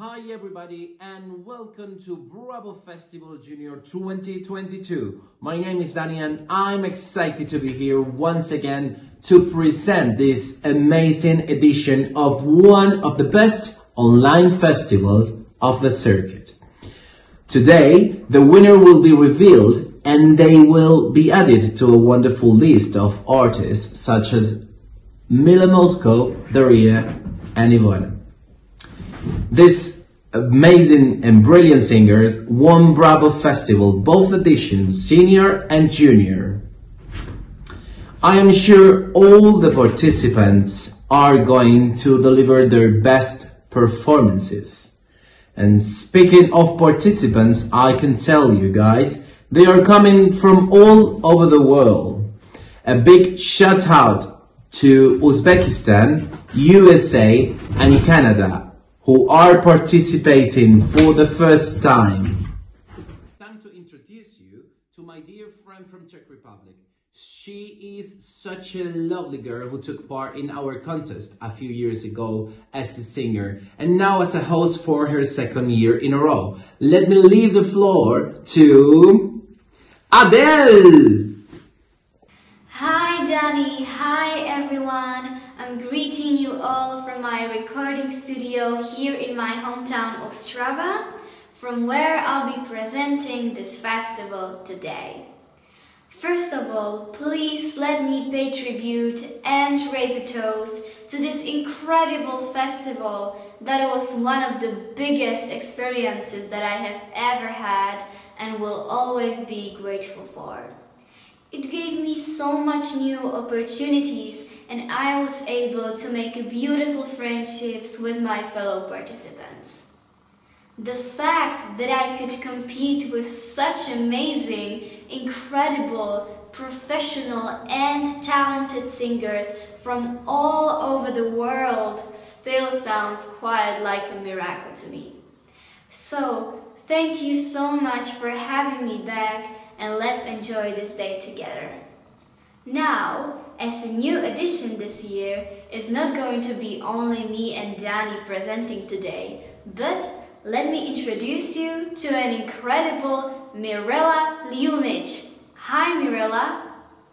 Hi everybody and welcome to BravoFestival Junior 2022. My name is Danny and I'm excited to be here once again to present this amazing edition of one of the best online festivals of the circuit. Today the winner will be revealed and they will be added to a wonderful list of artists such as Mila Moscow, Daria and Ivana. These amazing and brilliant singers won BravoFestival, both editions, senior and junior. I am sure all the participants are going to deliver their best performances. And speaking of participants, I can tell you guys, they are coming from all over the world. A big shout out to Uzbekistan, USA and Canada, who are participating for the first time. Time to introduce you to my dear friend from Czech Republic. She is such a lovely girl who took part in our contest a few years ago as a singer and now as a host for her second year in a row. Let me leave the floor to Adele! Hi Danny, hi everyone. I'm greeting you all from my recording studio here in my hometown Ostrava, from where I'll be presenting this festival today. First of all, please let me pay tribute and raise a toast to this incredible festival that was one of the biggest experiences that I have ever had and will always be grateful for. It gave me so much new opportunities and I was able to make beautiful friendships with my fellow participants. The fact that I could compete with such amazing, incredible, professional and talented singers from all over the world still sounds quite like a miracle to me. So, thank you so much for having me back and let's enjoy this day together. Now, as a new addition this year, it's not going to be only me and Danny presenting today, but let me introduce you to an incredible Mirela Ljumic. Hi Mirela!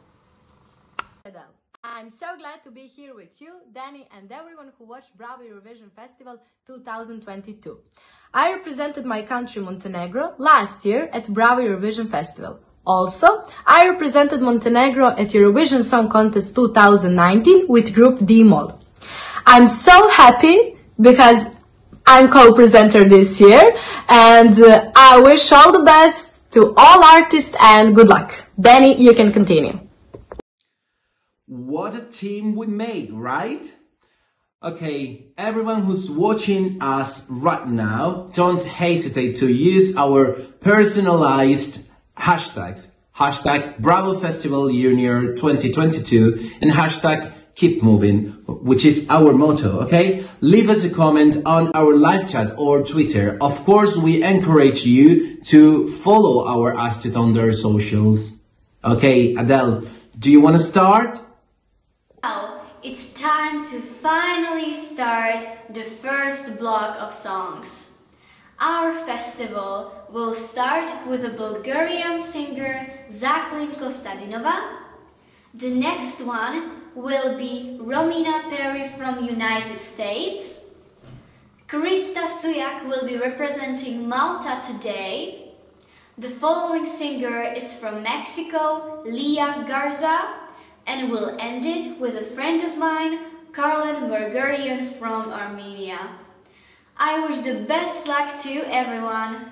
I'm so glad to be here with you, Danny, and everyone who watched Bravo Eurovision Festival 2022. I represented my country Montenegro last year at Bravo Eurovision Festival. Also, I represented Montenegro at Eurovision Song Contest 2019 with Group D-Mol. I'm so happy because I'm co-presenter this year and I wish all the best to all artists and good luck. Danny, you can continue. What a team we made, right? Okay, everyone who's watching us right now, don't hesitate to use our personalized hashtags. Hashtag BravoFestival Junior 2022 and hashtag Keep Moving, which is our motto, okay? Leave us a comment on our live chat or Twitter. Of course, we encourage you to follow our Astit on their socials. Okay, Adele, do you want to start? Now, it's time to finally start the first block of songs. Our festival will start with a Bulgarian singer, Jacqueline Kostadinova. The next one will be Romina Perry from United States. Krista Suyak will be representing Malta today. The following singer is from Mexico, Lia Garza. And we'll end it with a friend of mine, Karlen Margarian from Armenia. I wish the best luck to everyone.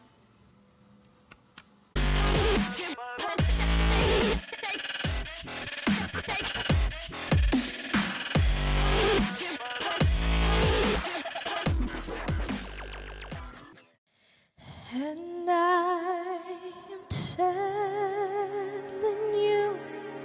And I'm telling you,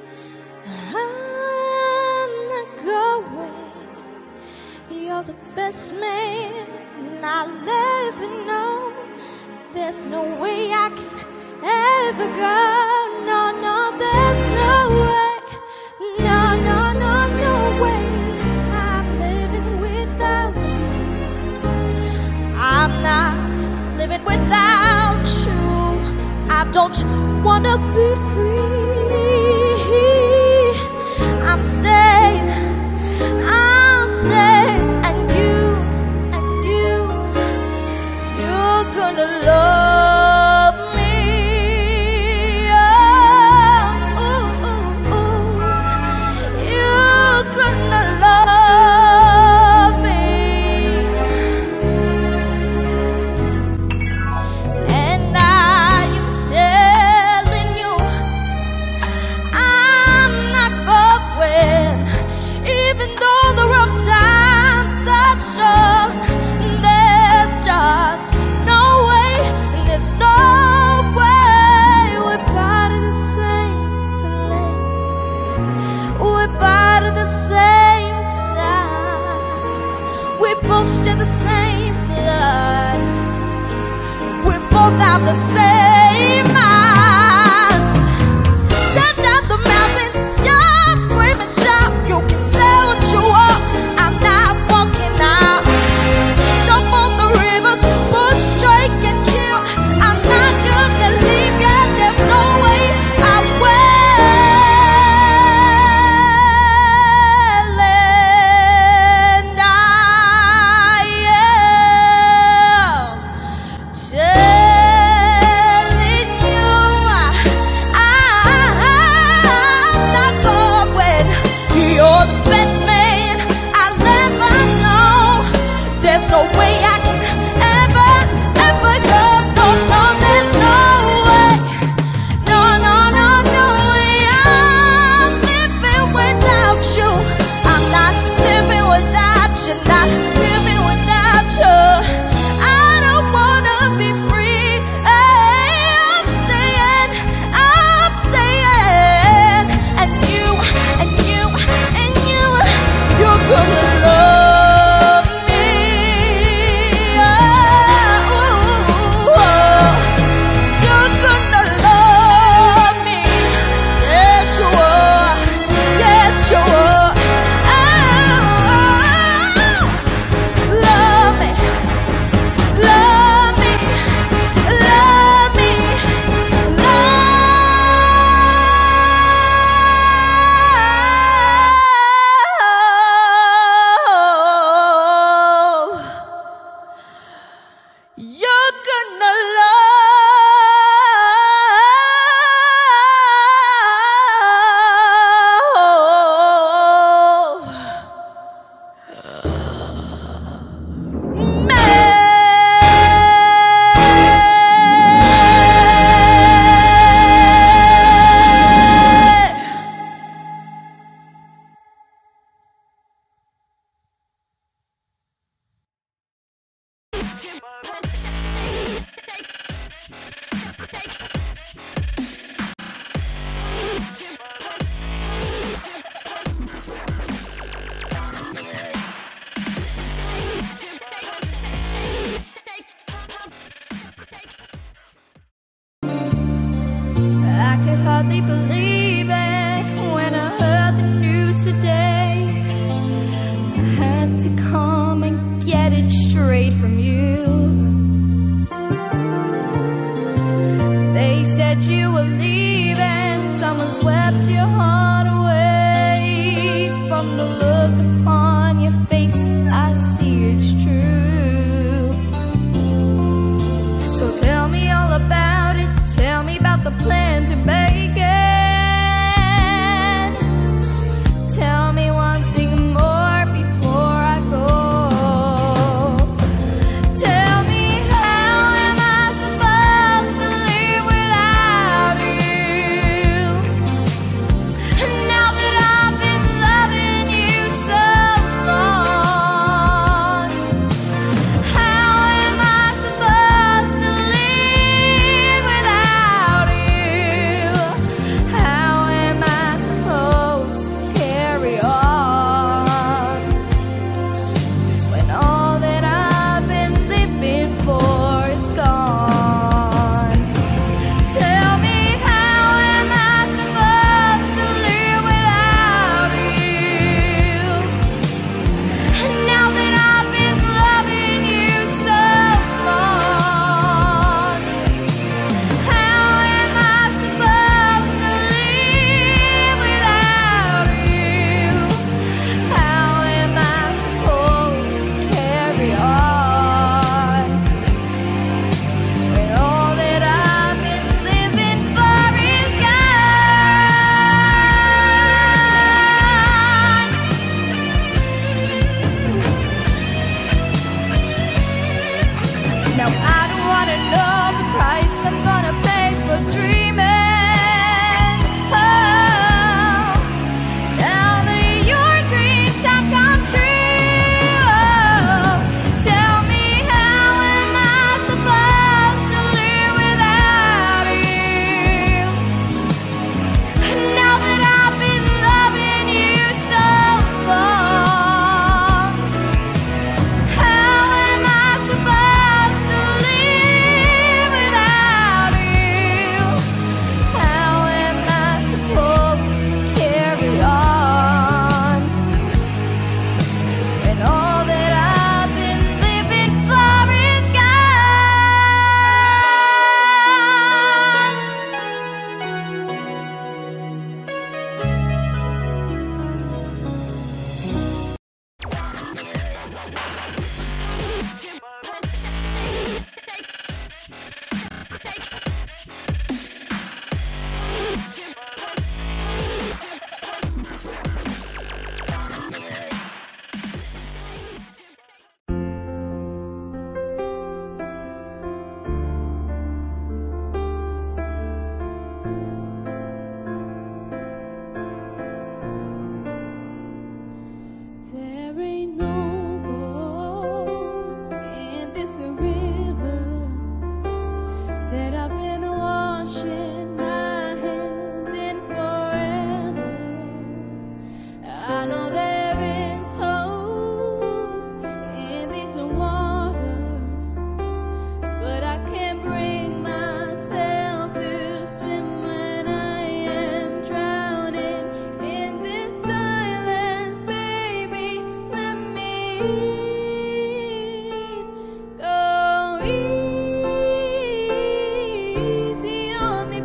I'm not going. You're the best man I'll ever know. There's no way I can ever go. No, no, there's no way. No, no, no, no way. I'm living without you. don't wanna be free. I'm saying, and you're gonna love me. Oh, ooh, ooh, ooh. You're gonna love me. And I am telling you, I'm not going, even though the rough times are shown. There's just no way, there's no way. We're part of the same place, we're part of the same time, we both share the same blood, we both have the same minds. Stand up the mountains, y'all scream and shout. You can say what you want, I'm not walking out. Jump on the rivers, push, shake and kill. I'm not gonna leave yet, there's no way I will. And I am telling you, I'm not going. You're the best man I'll ever know. There's no way I can ever go. No, no, there's no way. No, no, no, no way. I'm living without you. I'm not living without you. Not living without you. I don't wanna be free. I'm staying. And you're gonna love me. You're gonna love me. Yes, you are. Yes, you are. Love me. Love me. Love me. You're gonna love me. I could hardly believe it when I heard the news today. I had to come and get it straight from you. They said you were leaving, someone swept your heart away. From the look upon your face, I see it's true. So tell me all about it. Tell me about the plan to make it. Tell me one thing more before I go. Tell me, how am I supposed to live without you? Now that I've been loving you so long, how am I supposed to live without you?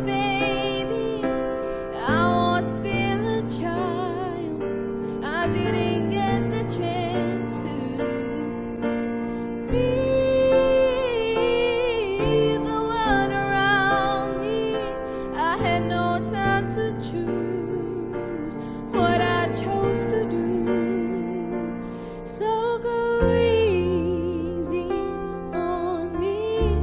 baby. I was still a child. I didn't get the chance to feel the world around me. I had no time to choose what I chose to do. So go easy on me.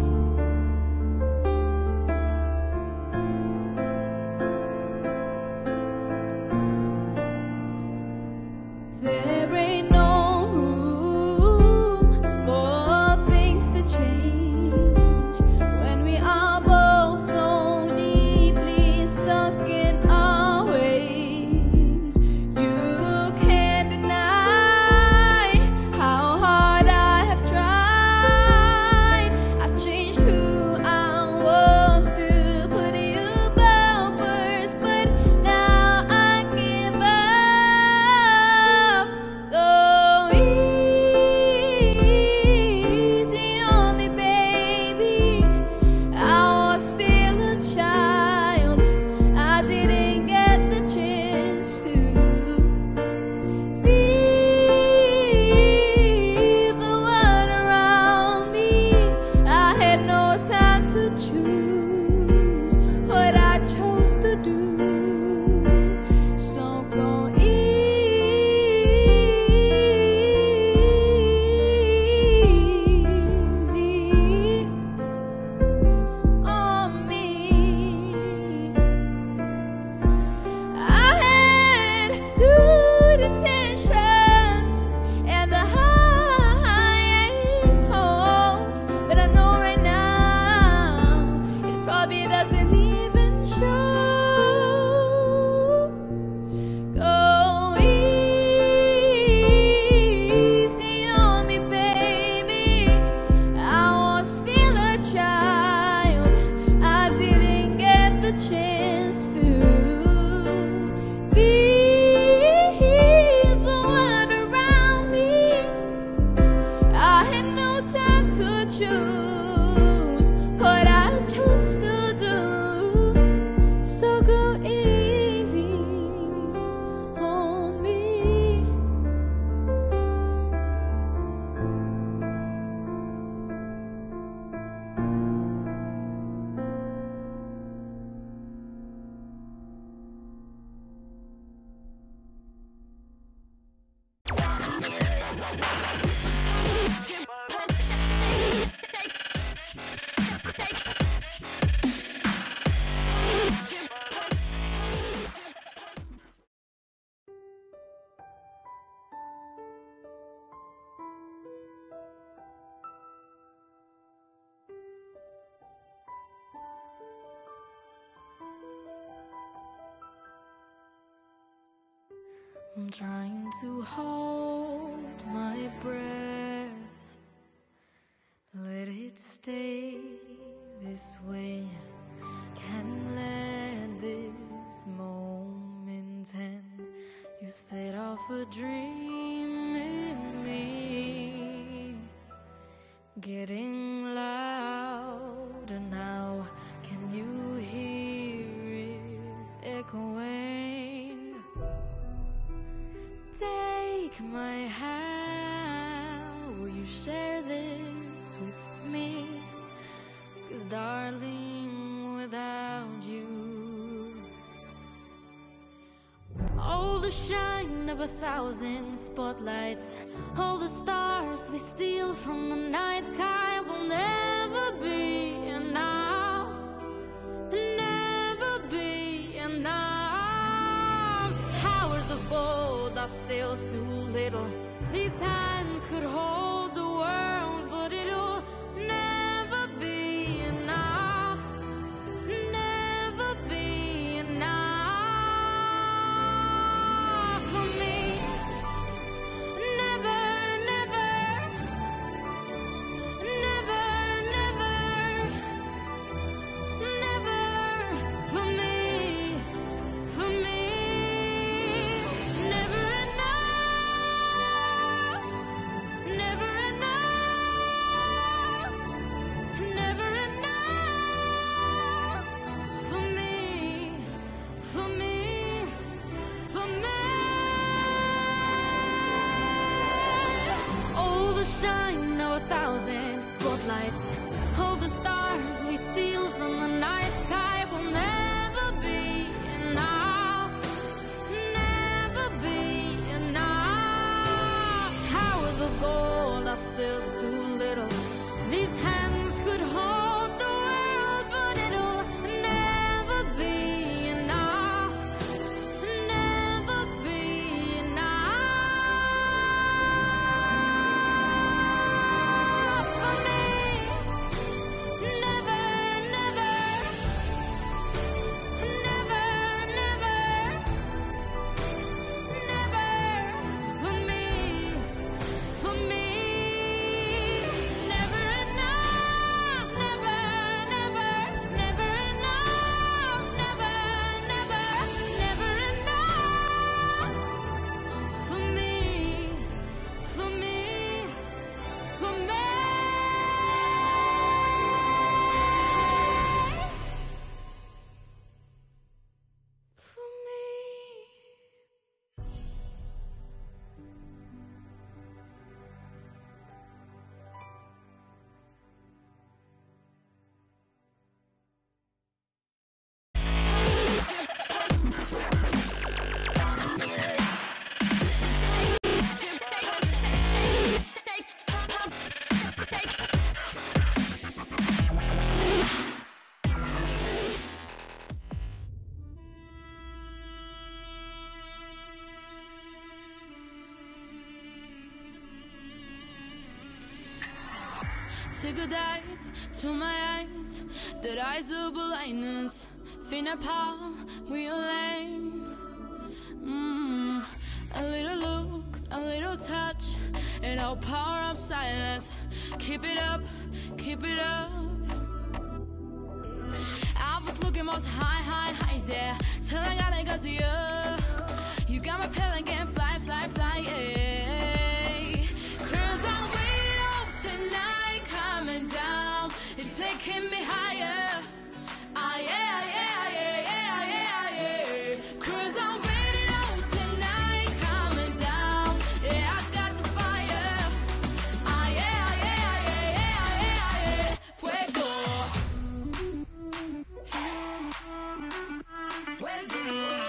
There ain't no room for things to change when we are both so deeply stuck in our ways. You can't deny how hard I have tried. I changed who I was to put you above first, but now I give up. Go easy on me, baby. I was still a child. I didn't get the chance to feel the world around me. I had no time to choose what I chose to do. So go easy on me. I had good intentions and the highest hopes, but I know right now it probably doesn't even show. Go easy on me, baby. I was still a child. I didn't get the chance to feel the world around me. I had no time to choose what I chose to do. So go easy on me. I'm trying to hold my breath, let it stay this way. Can't let this moment end. You set off a dream in me, getting louder now. Can you hear it echoing? Take my hand, will you share this with me? 'Cause darling, without you, all the shine of 1,000 spotlights, all the stars we steal from the night sky will never be enough, never be enough. Towers of gold are still too little. These hands could hold the world, but it'll never be enough, never be enough for me. Never, never, never, never, never for me, for me. Never enough, never Take a dive to my eyes, the eyes of blindness. Finna power, we are lane. A little look, a little touch, and I'll power up silence. Keep it up, keep it up. I was looking most highs, yeah, till I got it 'cause of you. You got my pelican, fly, yeah. 'Cause I'm way up tonight, coming down, it's taking me higher. Ah, yeah, yeah, yeah, yeah, yeah, yeah. 'Cause I'm waiting on tonight, coming down, yeah, I got the fire. Ah, yeah, yeah, yeah, yeah, yeah, yeah. Fuego. Fuego.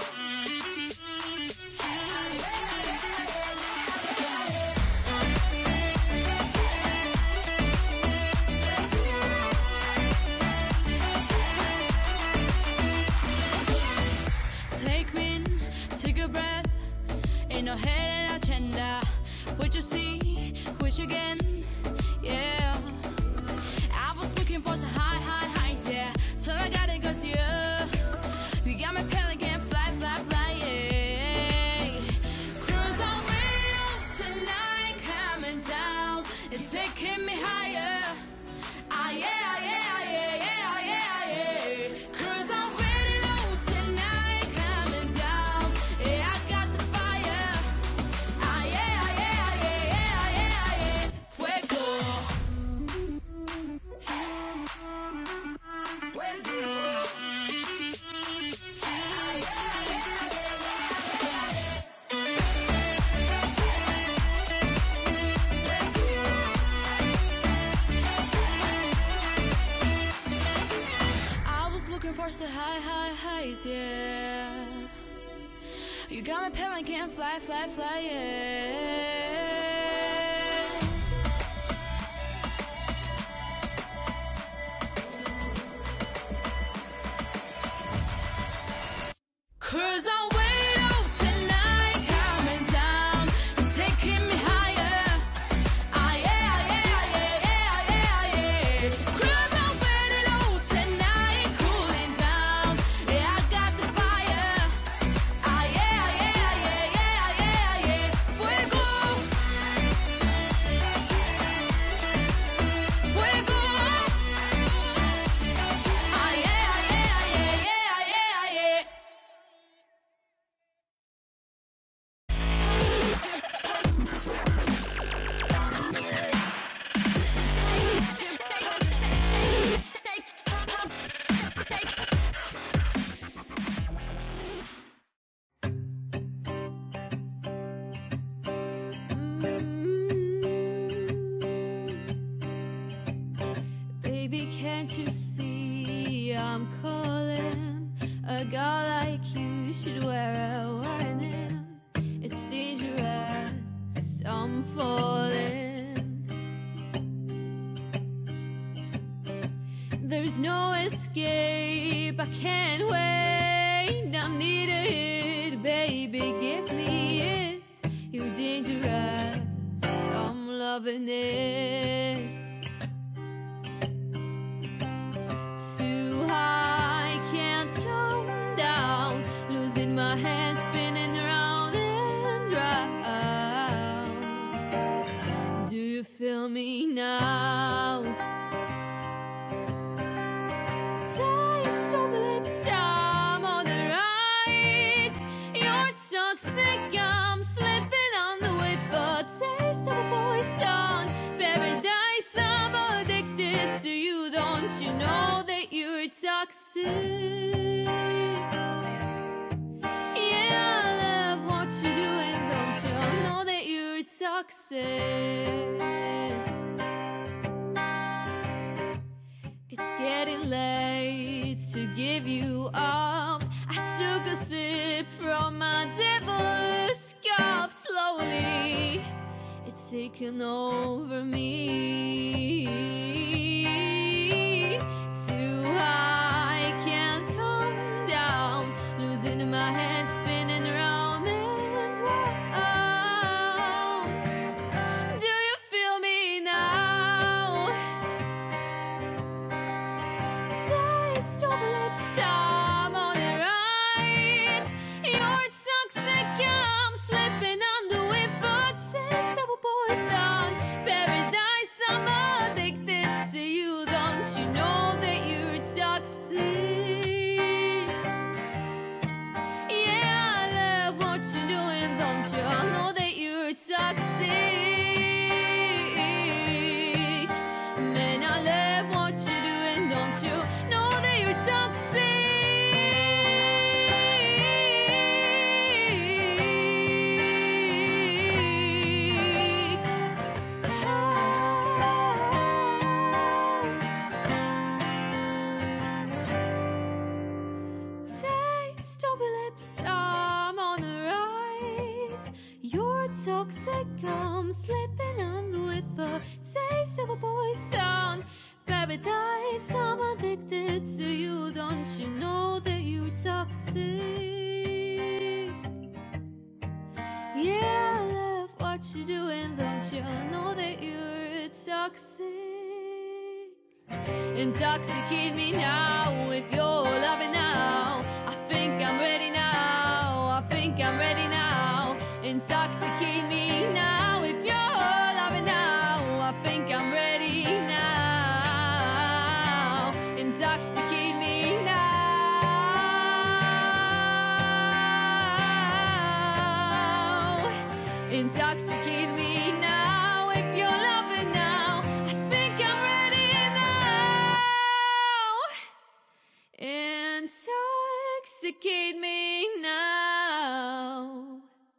No head and agenda. What you see, wish again, yeah. I was looking for some highs, yeah, till I got it 'cause you got me pelican, fly, yeah. 'Cause I'm way up tonight, coming down, it's taking me higher. Ah, yeah, yeah, yeah, yeah, yeah, yeah. 'Cause I'm waiting on tonight, coming down, yeah, I got the fire. Ah, yeah, yeah, yeah, yeah, yeah, yeah. Fuego. Fuego. For so highs, yeah. You got me pelican, fly, yeah. Cause I'm way up tonight, coming down, taking me higher. Ah, yeah, yeah, yeah, yeah, yeah, yeah. Cause I'm waiting out tonight, cooling down. Yeah, I got the fire. Ah, yeah, yeah, yeah, yeah, yeah, yeah. Fuego. Fuego. Ah, yeah, yeah, yeah, yeah, yeah, yeah. Baby, can't you see I'm calling? A girl like you should wear a warning. It's dangerous, I'm falling. There's no escape, I can't wait. I need a hit, baby, give me it. You're dangerous, I'm loving it. Too high, can't come down. Losing my head, spinning round and round. Do you feel me now? Taste of the lips, I'm on the right. You're toxic, I'm slipping on the way. But taste of a boy's tongue, paradise, I'm addicted to you. Don't you know that you're toxic? Yeah, I love what you're doing. Don't you know that you're toxic? It's getting late to give you up. I took a sip from my devil's cup. Slowly, it's taken over me. Too high, can't come down. Losing my head, spinning round and round. Do you feel me now? I'm on the right. You're toxic, I'm slipping under with the taste of a boy's tongue. Paradise, I'm addicted to you. Don't you know that you're toxic? Yeah, I love what you're doing. Don't you know that you're toxic? Intoxicate me now with your loving now. I think I'm ready now. I think I'm ready now. Intoxicate me now with your loving now. I think I'm ready now. Intoxicate me now. Intoxicate me now with your loving now. I think I'm ready now. Intoxicate me now.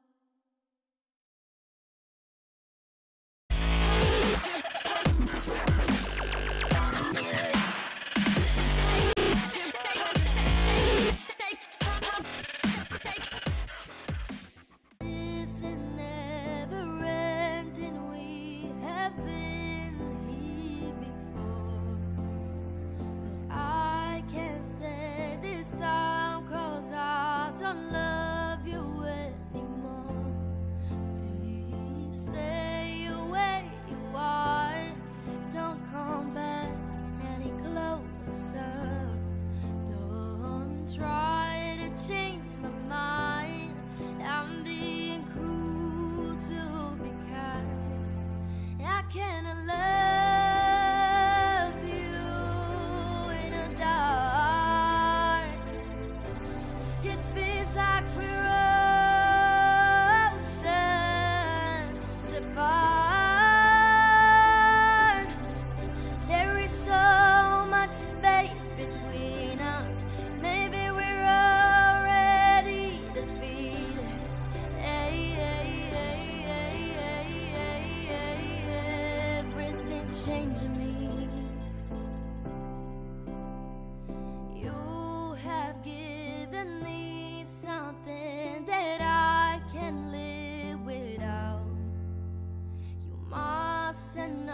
It's never ending. We have been here before, but I can't stay this time, 'cause I don't love you anymore. Please stay where you are. Don't come back any closer. Don't try to change my mind. I'm being cruel to be kind. I cannot love you in the dark. It feels like we're oceans apart. There is so much space between us. Maybe we're already defeated. Everything changing me. You have given me something that I can't live without. You mustn't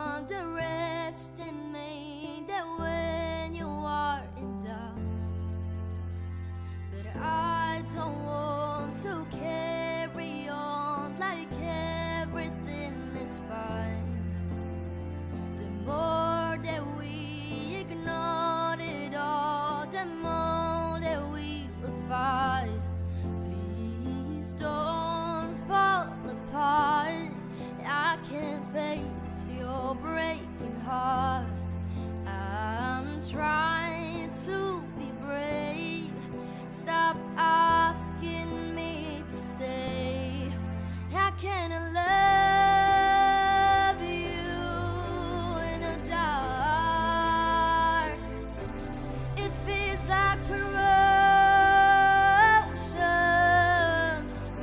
underestimate that when you are in doubt. But I don't want to carry on like everything is fine. The more that we ignore it all, the more that we will fight. Please don't fall apart. I can't face your breaking heart. I'm trying to be brave. Stop asking me to stay. I cannot love you in the dark. It feels like we're oceans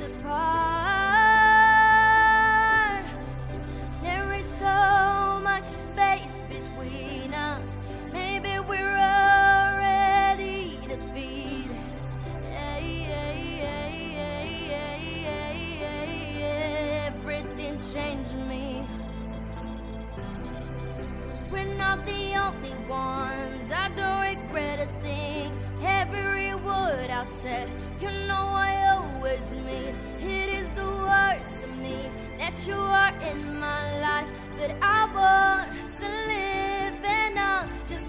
apart. There is so much space between us. Maybe we're already defeated. Everything changing me. We're not the only ones. I don't regret a thing. Every word I said, you know I always mean. It is the words of me that you are in my life, but I want to live and not just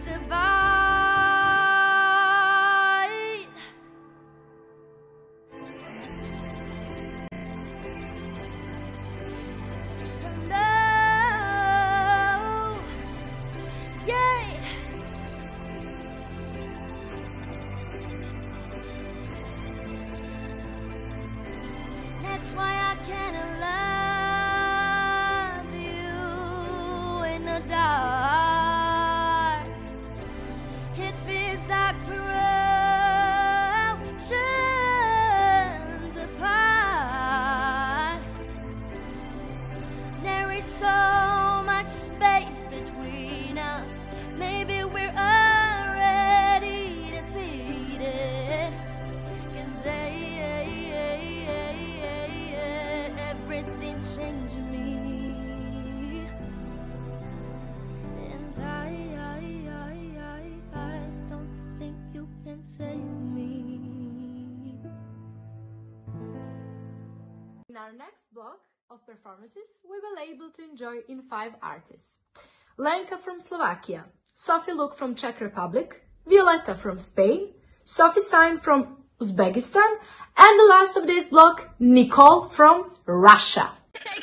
survive. No, yeah. That's why I can't love you in the dark. It feels like we're oceans apart. There is so much space between us. Maybe we're already defeated. 'Cause our next block of performances, we will be able to enjoy in 5 artists. Lenka from Slovakia, Sophie Luk from Czech Republic, Violetta from Spain, Sophie Sain from Uzbekistan, and the last of this block, Nicole from Russia.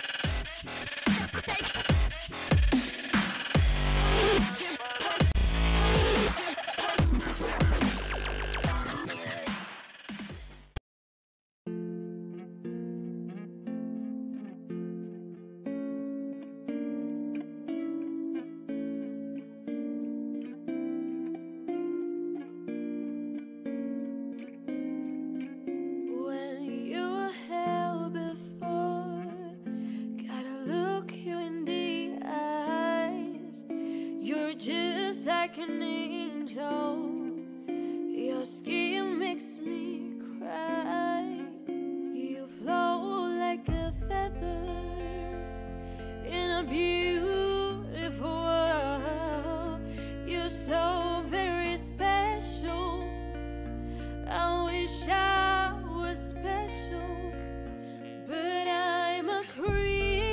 Like an angel, your skin makes me cry. You flow like a feather in a beautiful world. You're so very special. I wish I was special, but I'm a creep.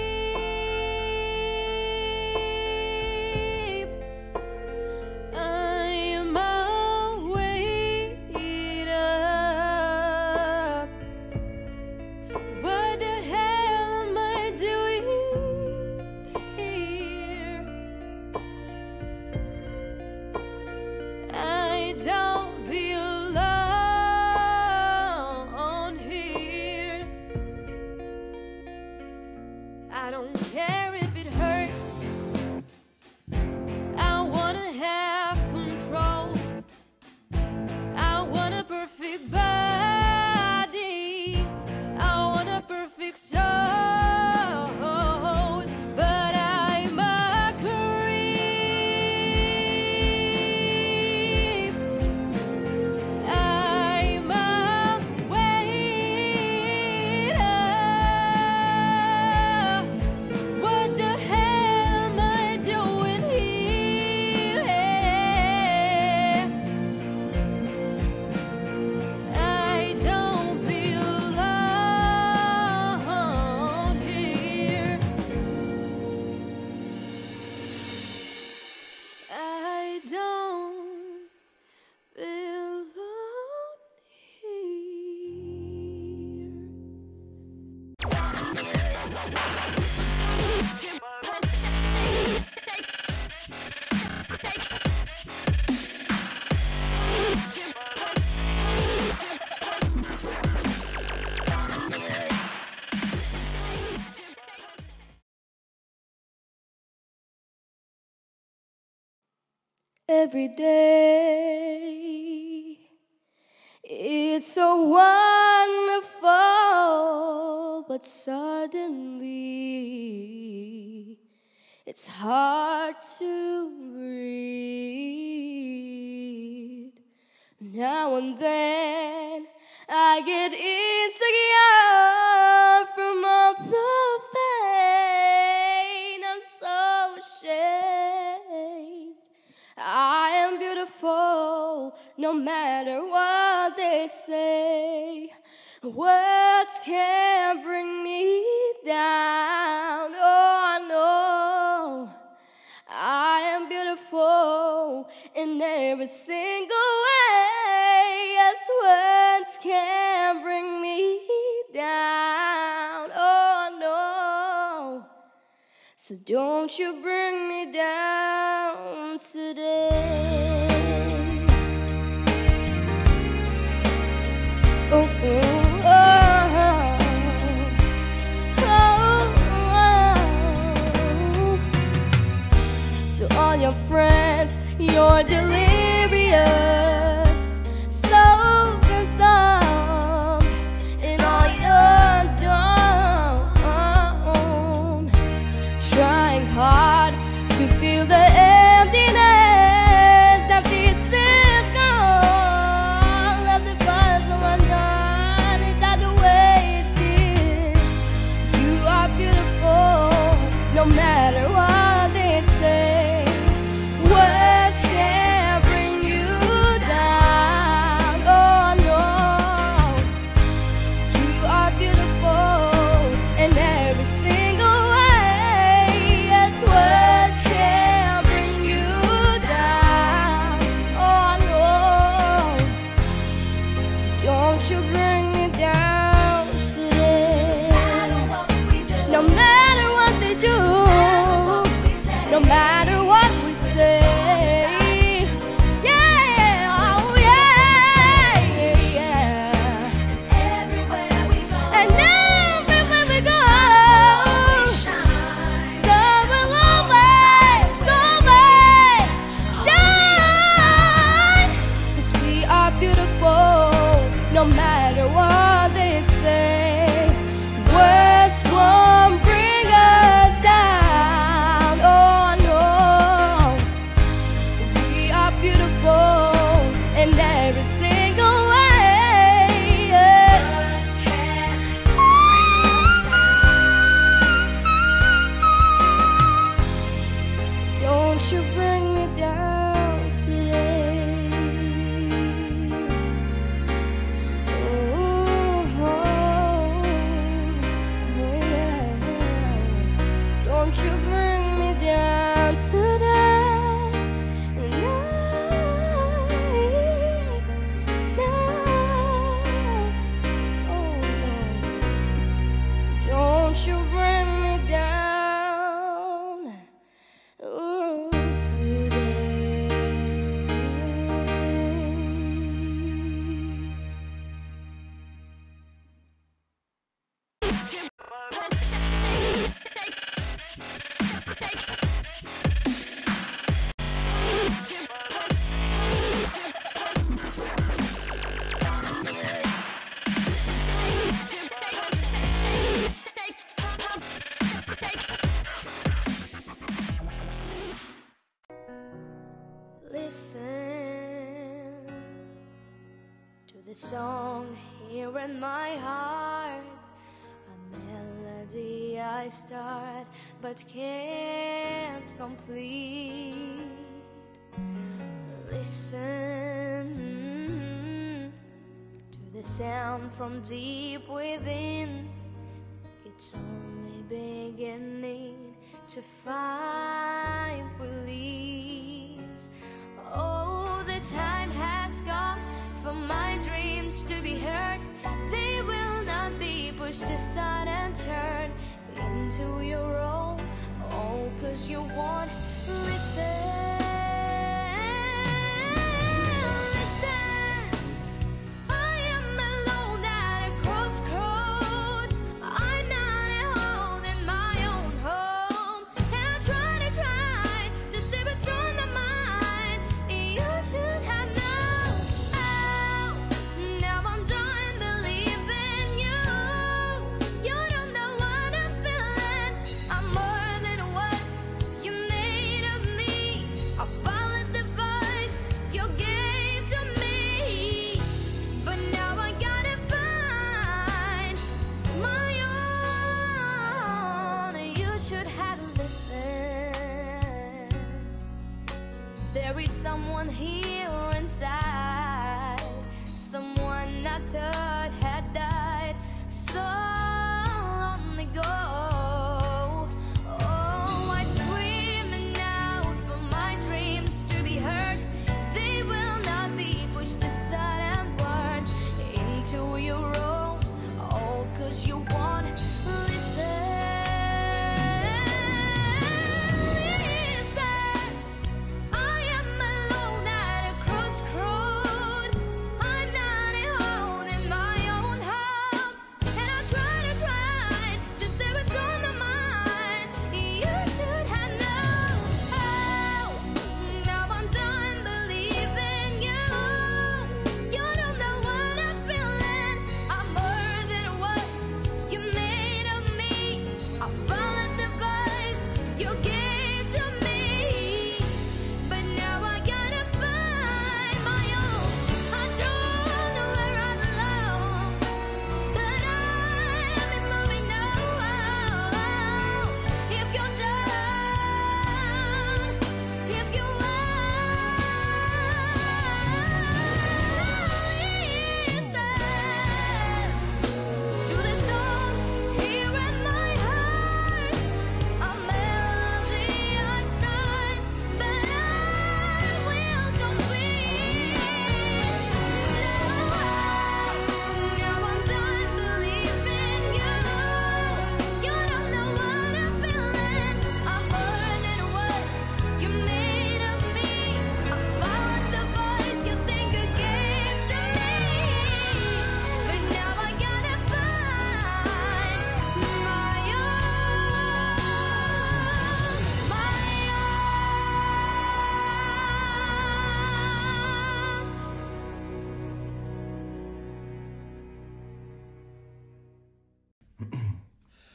I don't care if it hurts. I wanna have control. I want a perfect body. I want a perfect soul. But I'm a creep. I'm a waiter. What the hell am I doing here? I don't belong here. I don't belong every day. It's so wonderful, but suddenly it's hard to breathe. Now and then I get insecure from all the pain. I'm so ashamed. I am beautiful, no matter what they say. Words can't bring me down. Oh, no, I am beautiful in every single way. Yes, words can't bring me down. Oh, no, so don't you bring me down today. Oh, oh, oh, oh, oh. To all your friends, you're delirious, so consumed in all you're done, trying hard to feel the emptiness that this is gone. Left the puzzle undone. It's not the way it is. You are beautiful, no matter what they say. Words can't bring you Don't you bring me down today. No matter what they do, no matter what we say. No matter what they say, words won't bring us down. Oh no, we are beautiful in every single way. Words can't bring us down. Don't you bring me down today. Don't you bring me down today. No, no. Oh no. Don't you bring me down today. Listen to the song here in my heart, a melody I start but can't complete. Listen to the sound from deep within. It's only beginning to find release. Oh, the time has come for my dreams to be heard. They will not be pushed aside and turned into your own. Oh, 'cause you won't listen. There is someone here inside, someone I thought had died so long ago. Oh, I screaming out for my dreams to be heard. They will not be pushed aside and burned into your own. Oh, 'cause you won't listen. I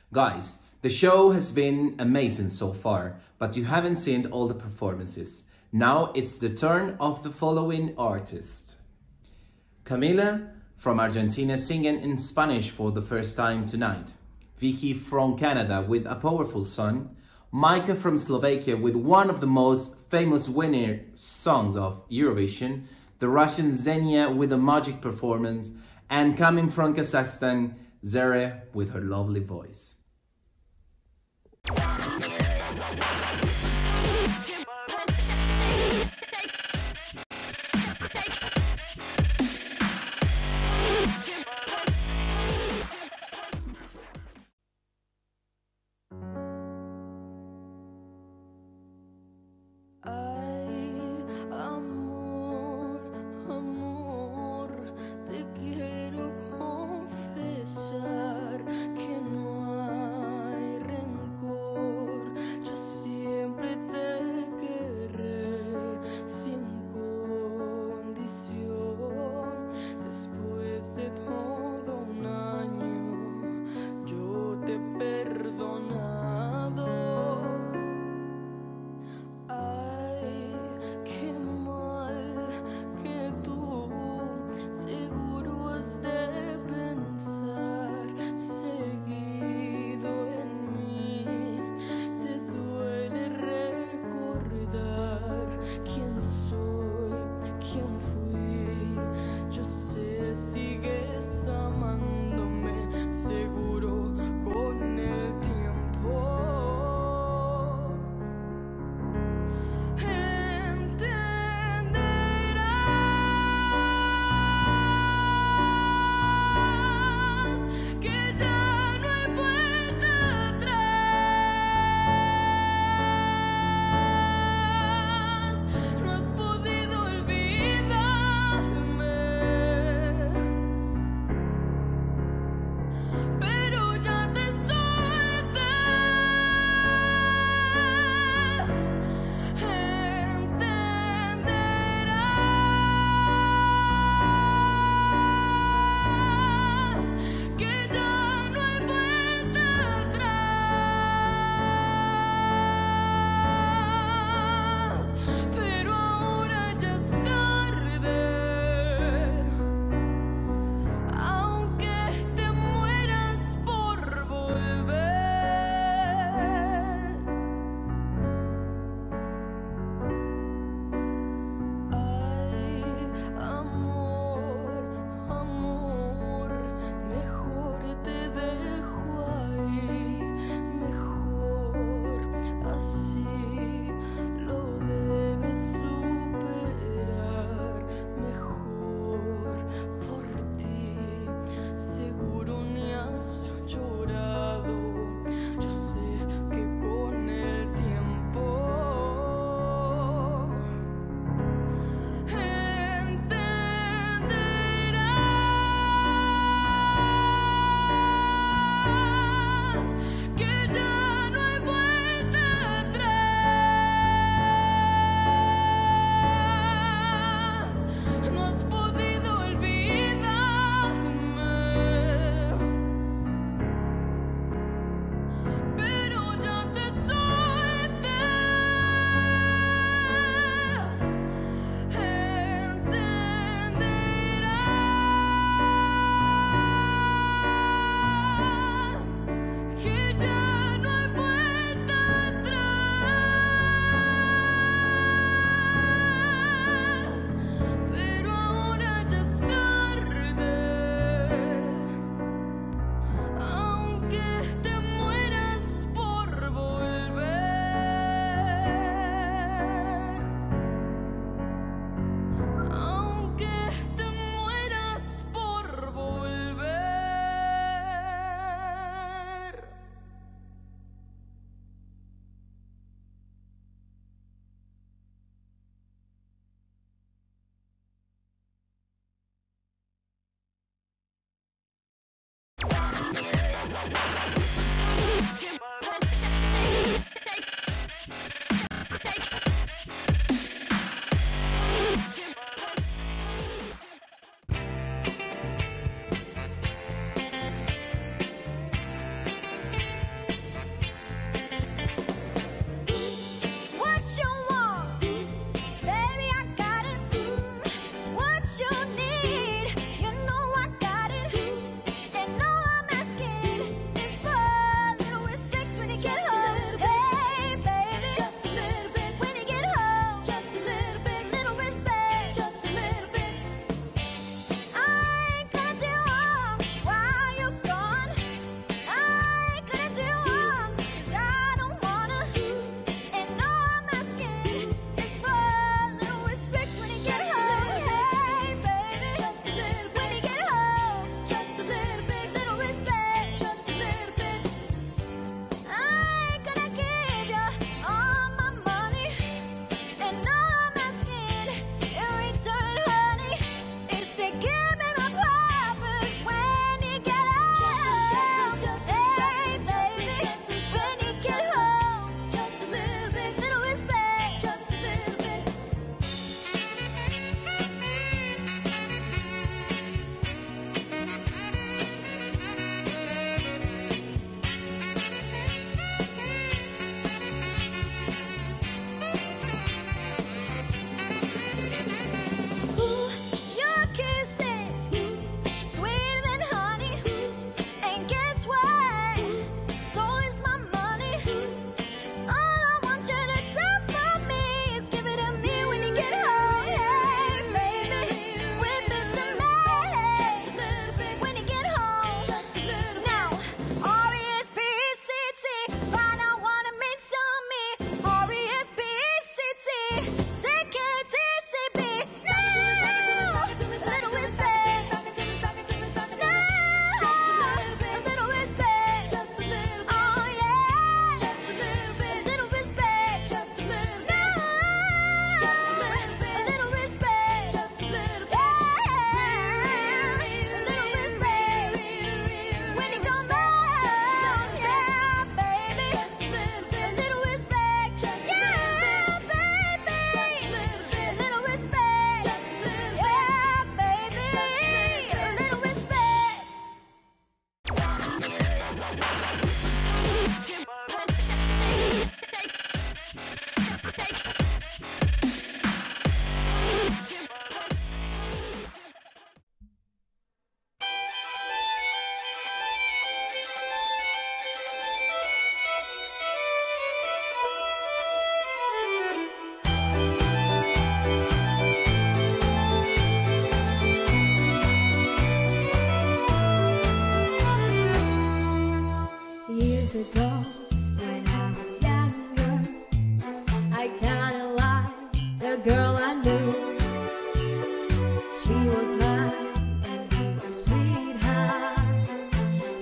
Guys, the show has been amazing so far, but you haven't seen all the performances. Now it's the turn of the following artists. Camila from Argentina singing in Spanish for the first time tonight. Vicky from Canada with a powerful song. Micah from Slovakia with one of the most famous winner songs of Eurovision. The Russian Xenia with a magic performance. And coming from Kazakhstan, Zere with her lovely voice.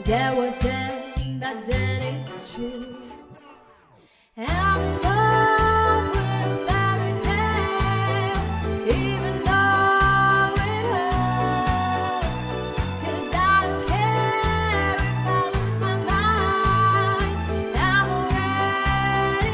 There was then, but then it's true. And I'm in love with a fairy tale, even though it hurts. 'Cause I don't care if I lose my mind, I'm already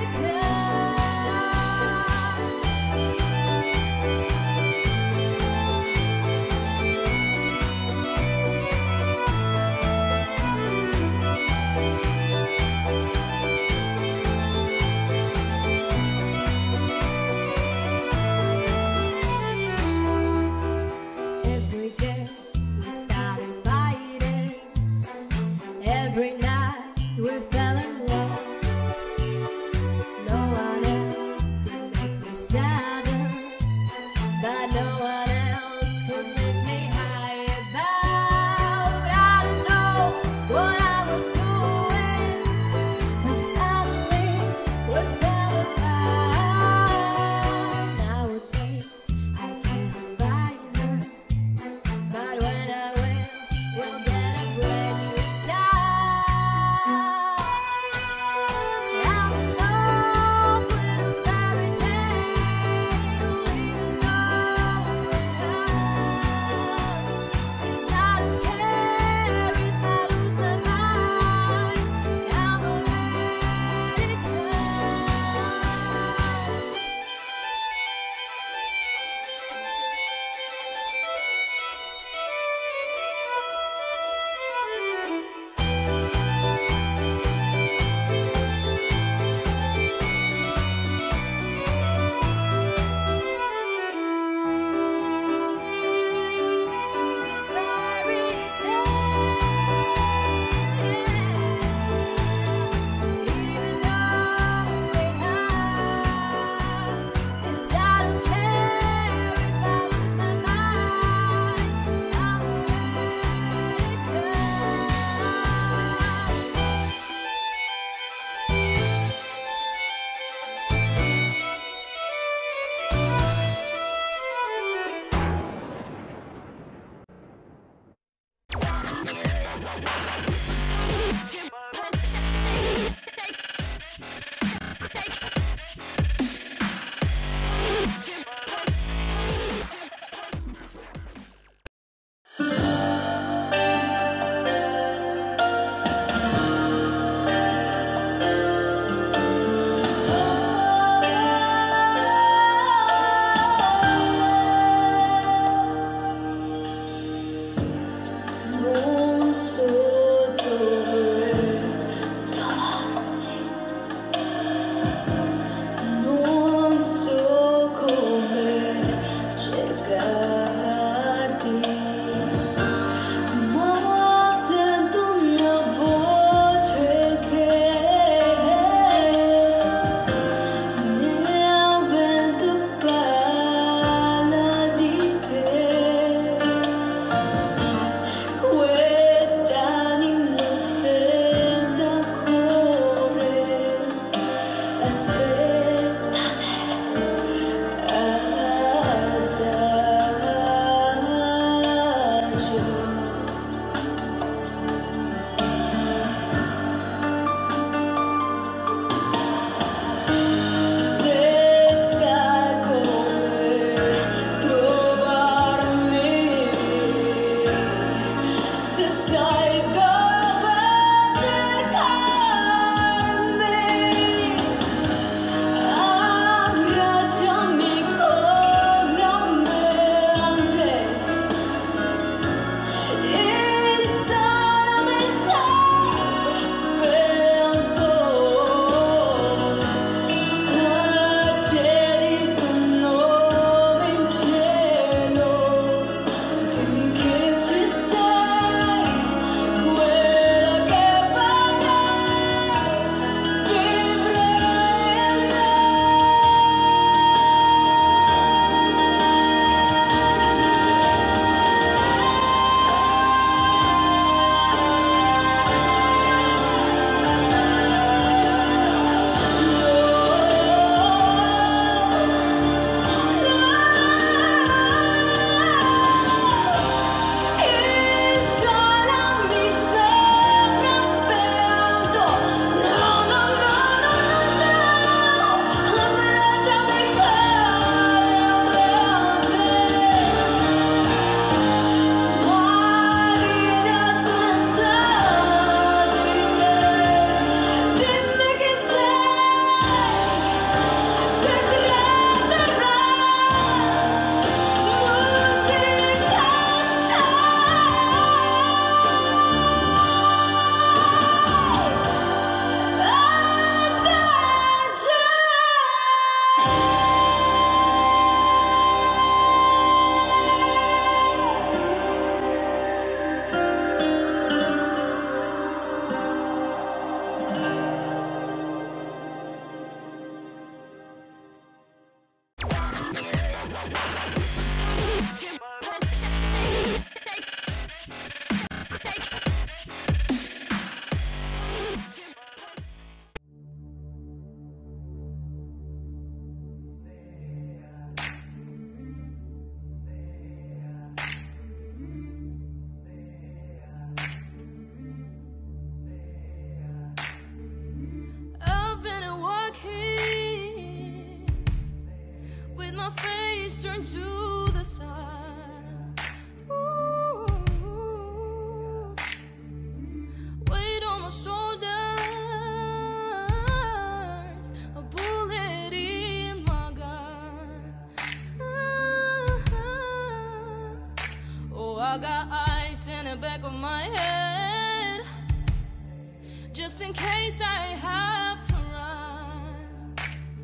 every day we started fighting. Every night we fell in love. No one else could make me sadder, but no one else could make me high above. I don't know what I was doing, but suddenly we fell apart. Nowadays I cannot find her, but when I will, we'll get a brand new start. I'm in love with a fairy tale, even though it hurts. 'Cause I don't care if I lose my mind, I'm already she's a fairy tale, even though it hurts. 'Cause I don't care if I lose my mind, I'm non so dove trovarti, non so come cercarti, ma sento una voce che nel vento parla di te. Quest'anima senza cuore aspettate adagio. Se sai come trovarmi, se sai dove cercarmi, abbracciami con la mente, il sole mi sembra spento, accedi tu nome in cielo, dimmi che ci sei. turn to the side. Ooh, weight on my shoulders, a bullet in my gun. Oh, I got ice in the back of my head, just in case I have to run.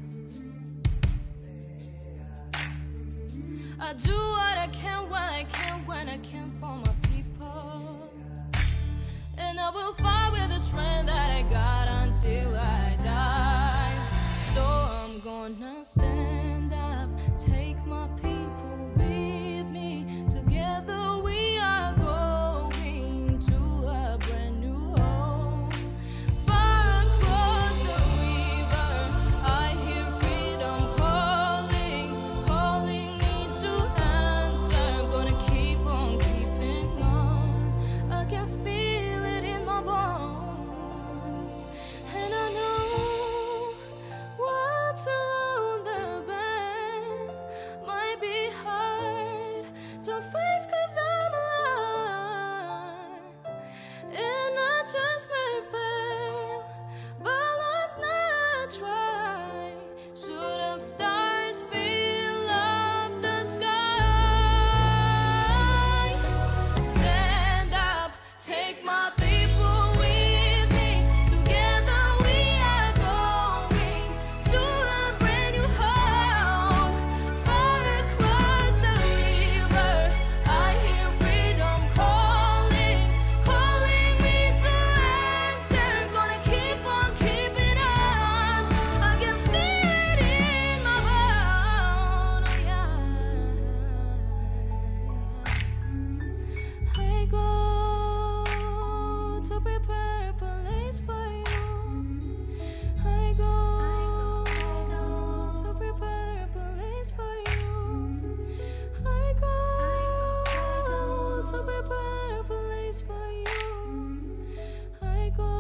I do what I can while I can, when I can for my people. And I will fight with the strength that I got until I die. So I'm gonna stand up, take my people with me. Together we are going to a brand new home. Far across the river, I hear freedom calling, calling me to answer. Gonna keep on keeping on. I can feel it in my bones, and I know what's around the bend might be hard to face, 'cause I'm alive, and I just may fail, but let's not try. Shoot up stars, fill up the sky. Stand up, take my people with me. Together we are going to a brand new home. Far across the river, I hear freedom calling, calling me to answer. Gonna keep on keeping on. I can feel it in my bone. Oh yeah. I go to prepare a place for you. I go to prepare a place for you. I go to prepare a place for you. I go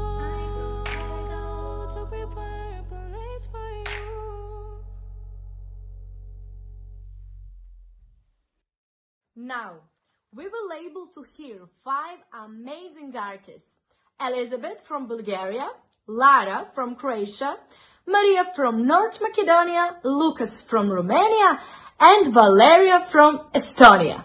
to prepare a place for you. Now, we will able to hear 5 amazing artists. Elizabeth from Bulgaria, Lara from Croatia, Maria from North Macedonia, Lucas from Romania, and Valeria from Estonia.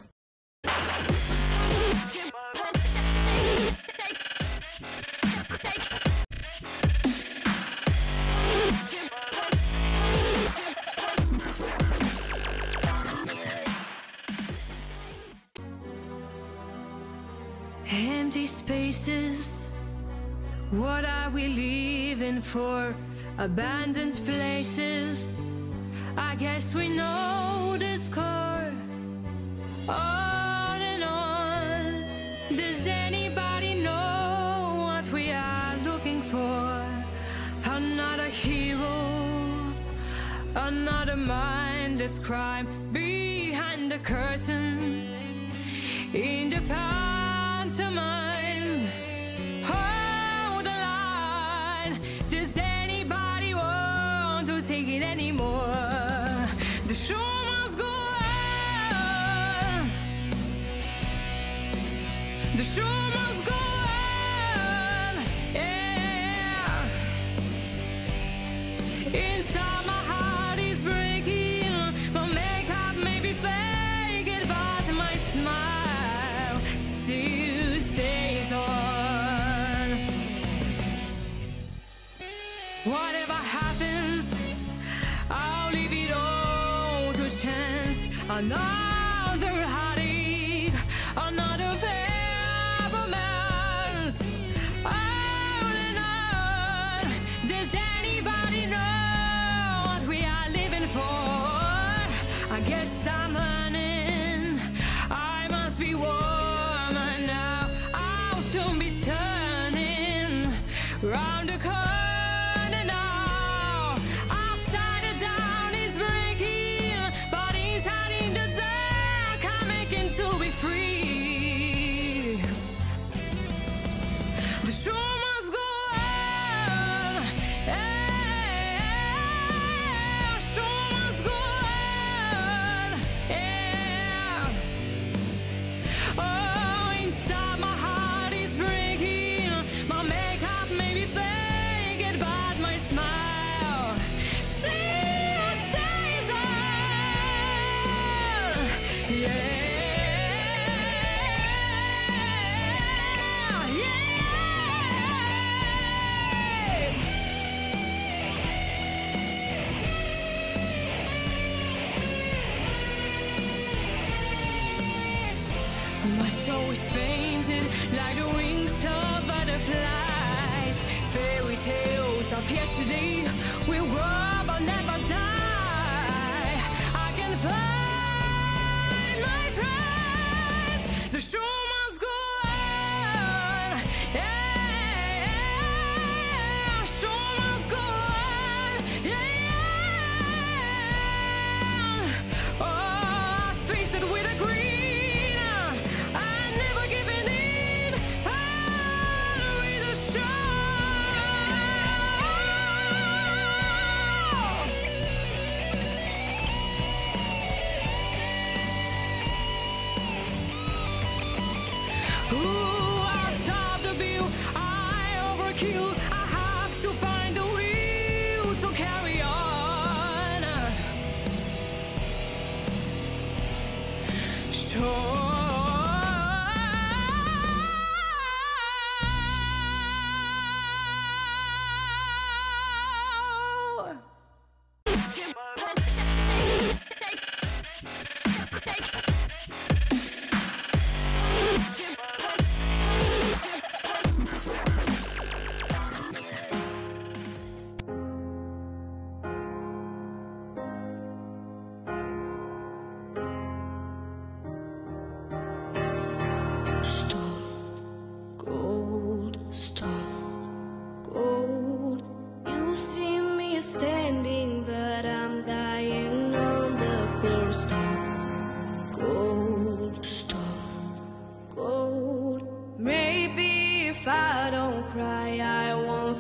Empty spaces, what are we living for? Abandoned places, I guess we know the score. On and on, does anybody know what we are looking for? Another hero, another mindless crime behind the curtain, in the pantomime. Hold the line. Does anybody want to take it anymore? The show must go on. The show must go on. Yeah. Inside my heart is breaking. My makeup may be fake, but my smile still stays on. Whatever happens, I'll leave it all to chance. Another heartache, another failed romance. On and on. Does anybody know what we are living for? I guess I'm learning. I must be warmer now. I'll soon be turning round the corner now. Outside the dawn is breaking, but inside in the dark I'm making to be free. The show must go on. Yeah. Show must go on.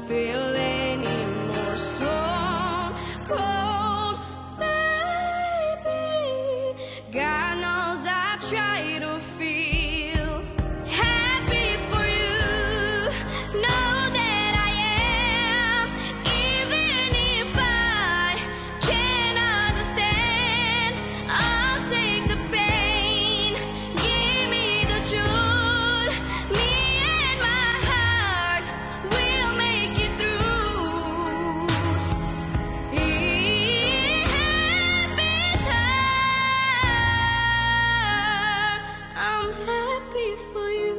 feel any more strong, cold, baby. God knows I try to feel happy for you. Know that I am, even if I can't understand. I'll take the pain, give me the truth. Me and my heart will make it through. Happy time, I'm happy for you.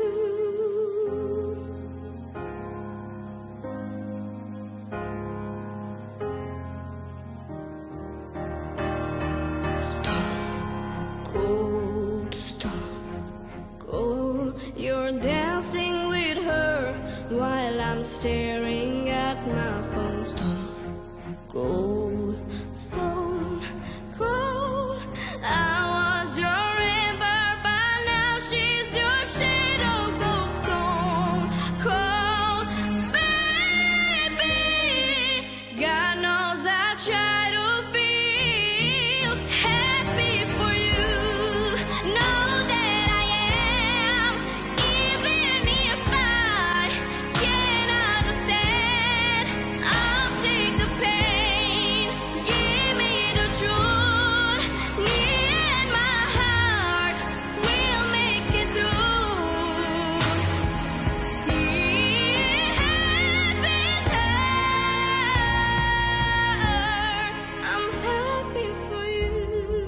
Stop, go. You're dancing with her while I'm staring at my phone. Stop, go, stone cold. I was your ember, but now she's your shadow, gold stone cold, baby. God knows I try to feel happy for you. Know that I am, even if I can't understand. I'll take the pain, give me the truth. Me and my heart will make it through. Happy time, I'm happy for you.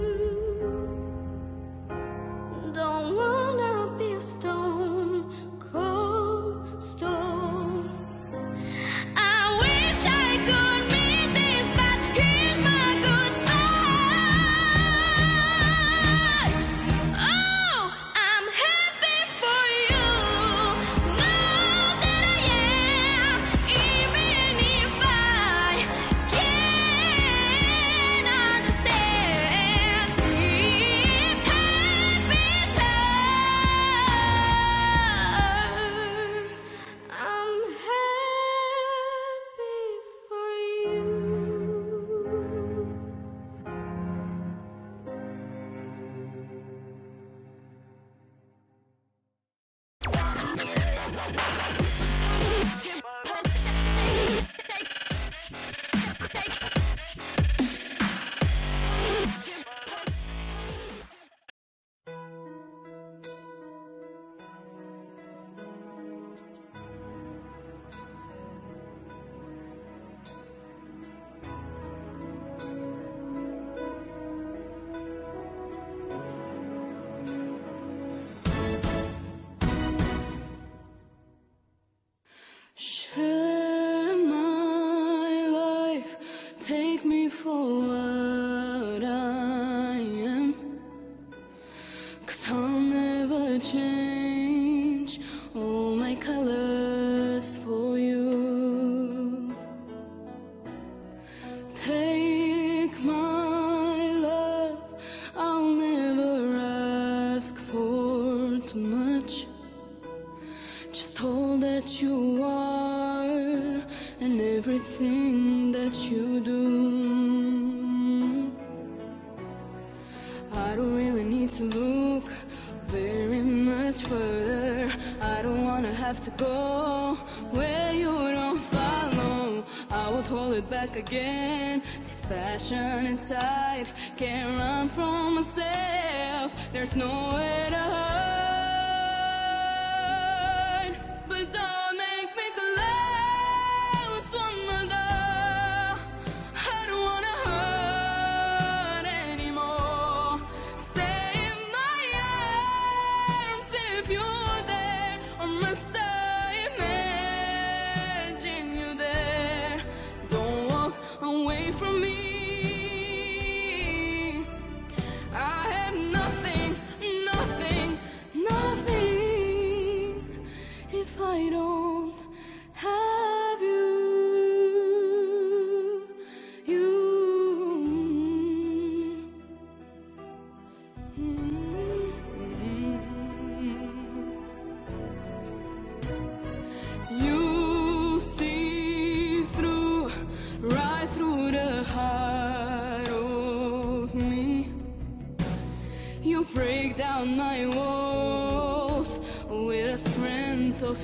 Don't wanna be a stone, cold stone. I wish I could meet this, but here's my goodbye. Oh, I'm happy for you. Know that I am, even if I can't understand. Happy time, I'm happy for you. Share my life, take me for what I am. 'Cause I'll never change all my colors for you. Take my love, I'll never ask for too much. Just all that you are and everything that you do. I don't really need to look very much further. I don't wanna have to go where you don't follow. I would hold it back again. This passion inside can't run from myself. There's nowhere to hide. But don't make me close one more door. I don't wanna hurt anymore. Stay in my arms if you're there, or must I imagine you there? Don't walk away from me. I have nothing, nothing, nothing if I don't have you. You. You see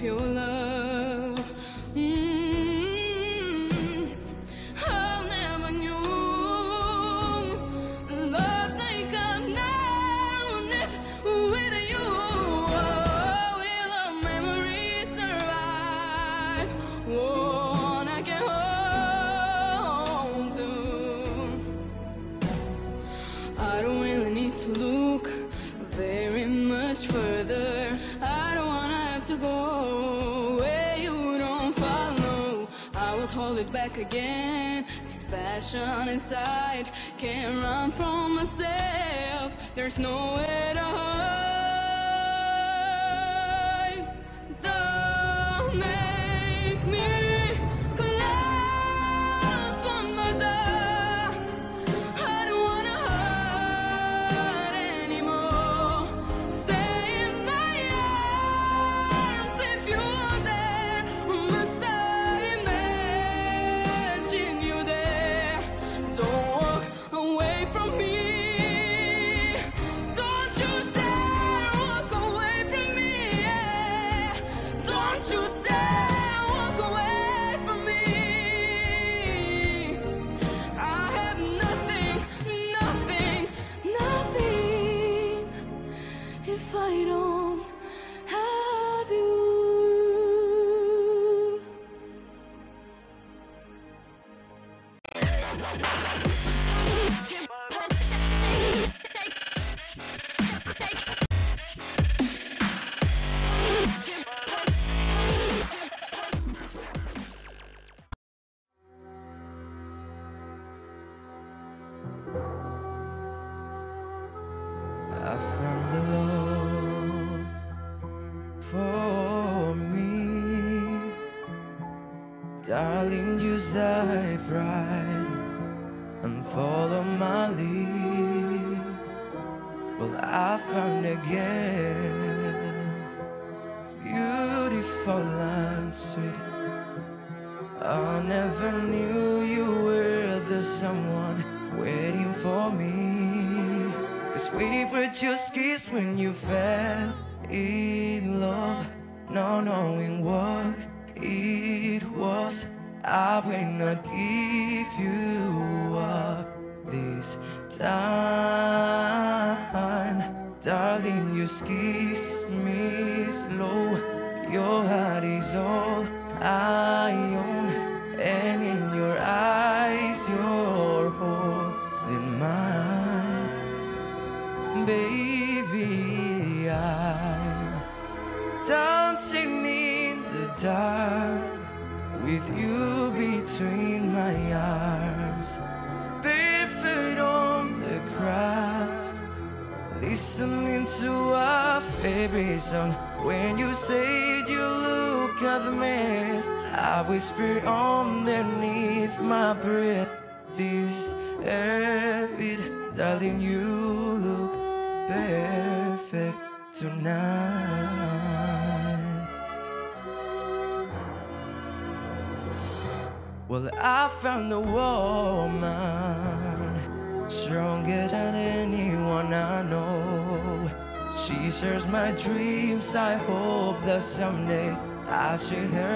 your love. I never knew love's like I've known it with you. Will our memories survive? One I can hold to. I don't really need to look very much further. I don't wanna have to go where you don't follow. I will hold it back again. This passion inside can't run from myself. There's nowhere to hide. Don't make me close one more door. I don't wanna hurt anymore. Stay in my arms if you're there. Must I imagine you there? Don't walk away from me. Don't you dare walk away from me. Yeah. Don't you dare walk away from me. I have nothing, nothing, nothing if I don't have you. I found the love for me, darling. Just dive right and follow my lead. Well, I found a girl, beautiful and sweet. I never knew you were the someone waiting for me. 'Cause we were just kids when you fell in love, not knowing what it was. I will not give you up this time. Darling, you kiss me slow. Your heart is all I own, and in your eyes you're holding mine. Baby, I'm dancing in the dark with you between my arms, barefoot on the grass, listening to our favorite song. When you said you look at the mess, I whisper underneath my breath, this it, darling, you look perfect tonight. Well, I found a woman stronger than anyone I know. She shares my dreams. I hope that someday I'll see her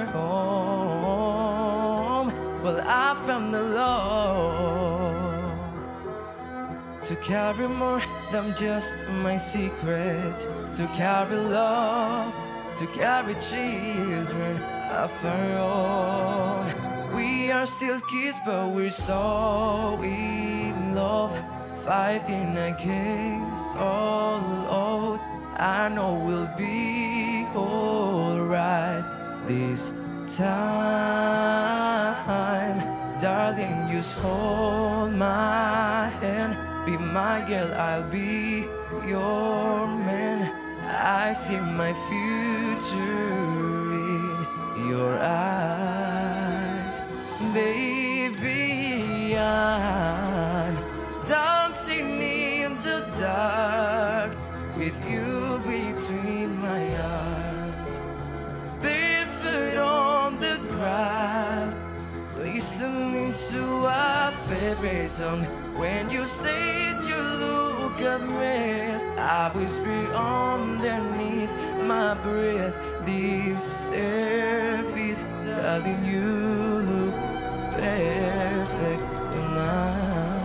home. Well, I found the love to carry more than just my secret, to carry love, to carry children of our own. We are still kids, but we're so in love, fighting against all odds. I know we'll be alright this time. Darling, just hold my hand. Be my girl, I'll be your man. I see my future in your eyes. Baby, I'm dancing in the dark with you between my arms, barefoot on the grass, listening to our favorite song. When you said you look a mess, I whisper underneath my breath, deserve it. Darling, you look perfect tonight.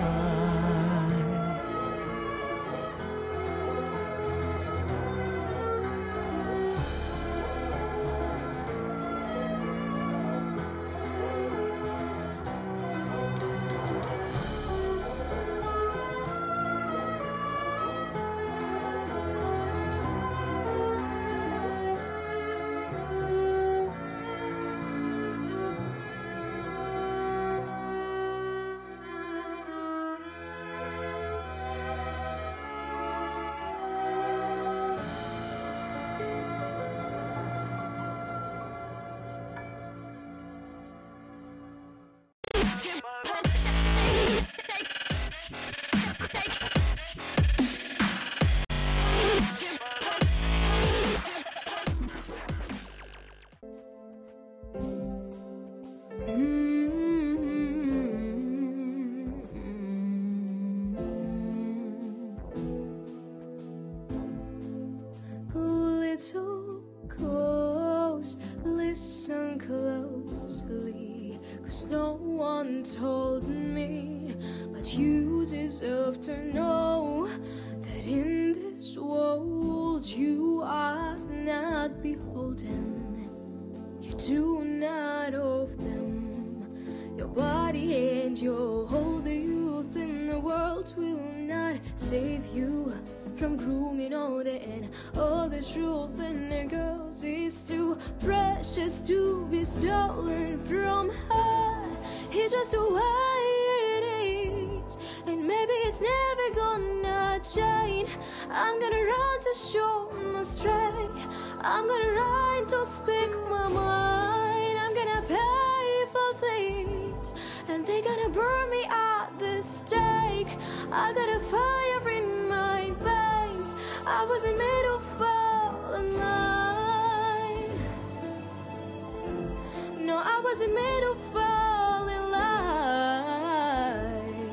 Little ghost, listen closely, 'cause no one told me, but you deserve to know that in this world you are not beholden. You do not owe them your body and your whole youth, and the world will not save you from grooming older, and all the truth in the girls is too precious to be stolen from her. It's just the way it is, and maybe it's never gonna change. I'm gonna run to show my strength, I'm gonna run to speak my mind. I'm gonna pay for things, and they're gonna burn me at the stake. I got a fire in my veins, I wasn't made to fall in line. No, I wasn't made to fall in line.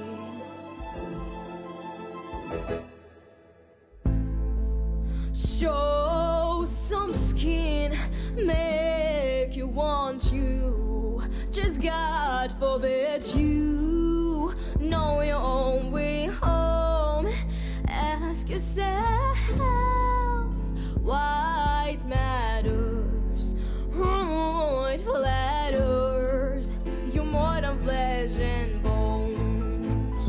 Show some skin, make you want you. Just God forbid you know your own way home. Ask yourself why it matters, who it flatters. You're more than flesh and bones.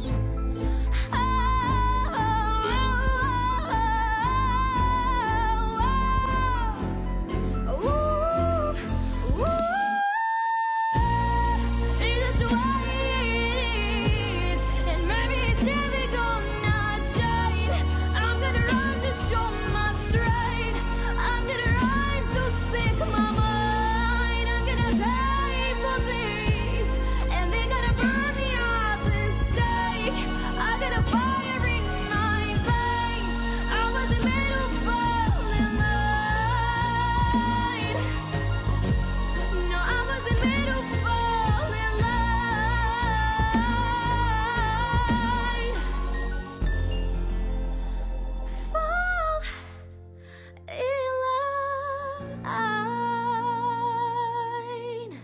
It's just the way it is, and maybe it's never gonna change. I'm gonna run to show my strength, I'm gonna run to speak my mind. I'm gonna pay for this, and they're gonna burn me at the stake. I got a fire in my veins, I wasn't made to fall in line. No, I wasn't made to fall in line. Fall in line.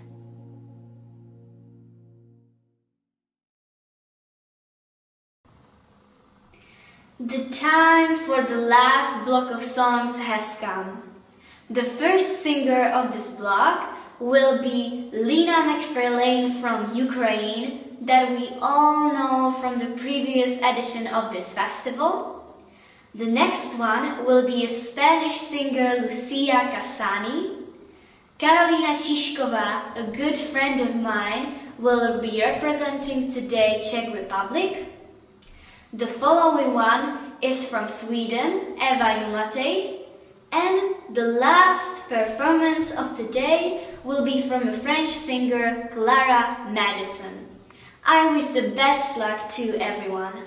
The time for the last block of songs has come. The first singer of this block will be Lina McFarlane from Ukraine, that we all know from the previous edition of this festival. The next one will be a Spanish singer, Lucia Casani. Karolina Chišková, a good friend of mine, will be representing today Czech Republic. The following one is from Sweden, Eva Jumatate, and the last performance of the day will be from a French singer, Clara Madison. I wish the best luck to everyone.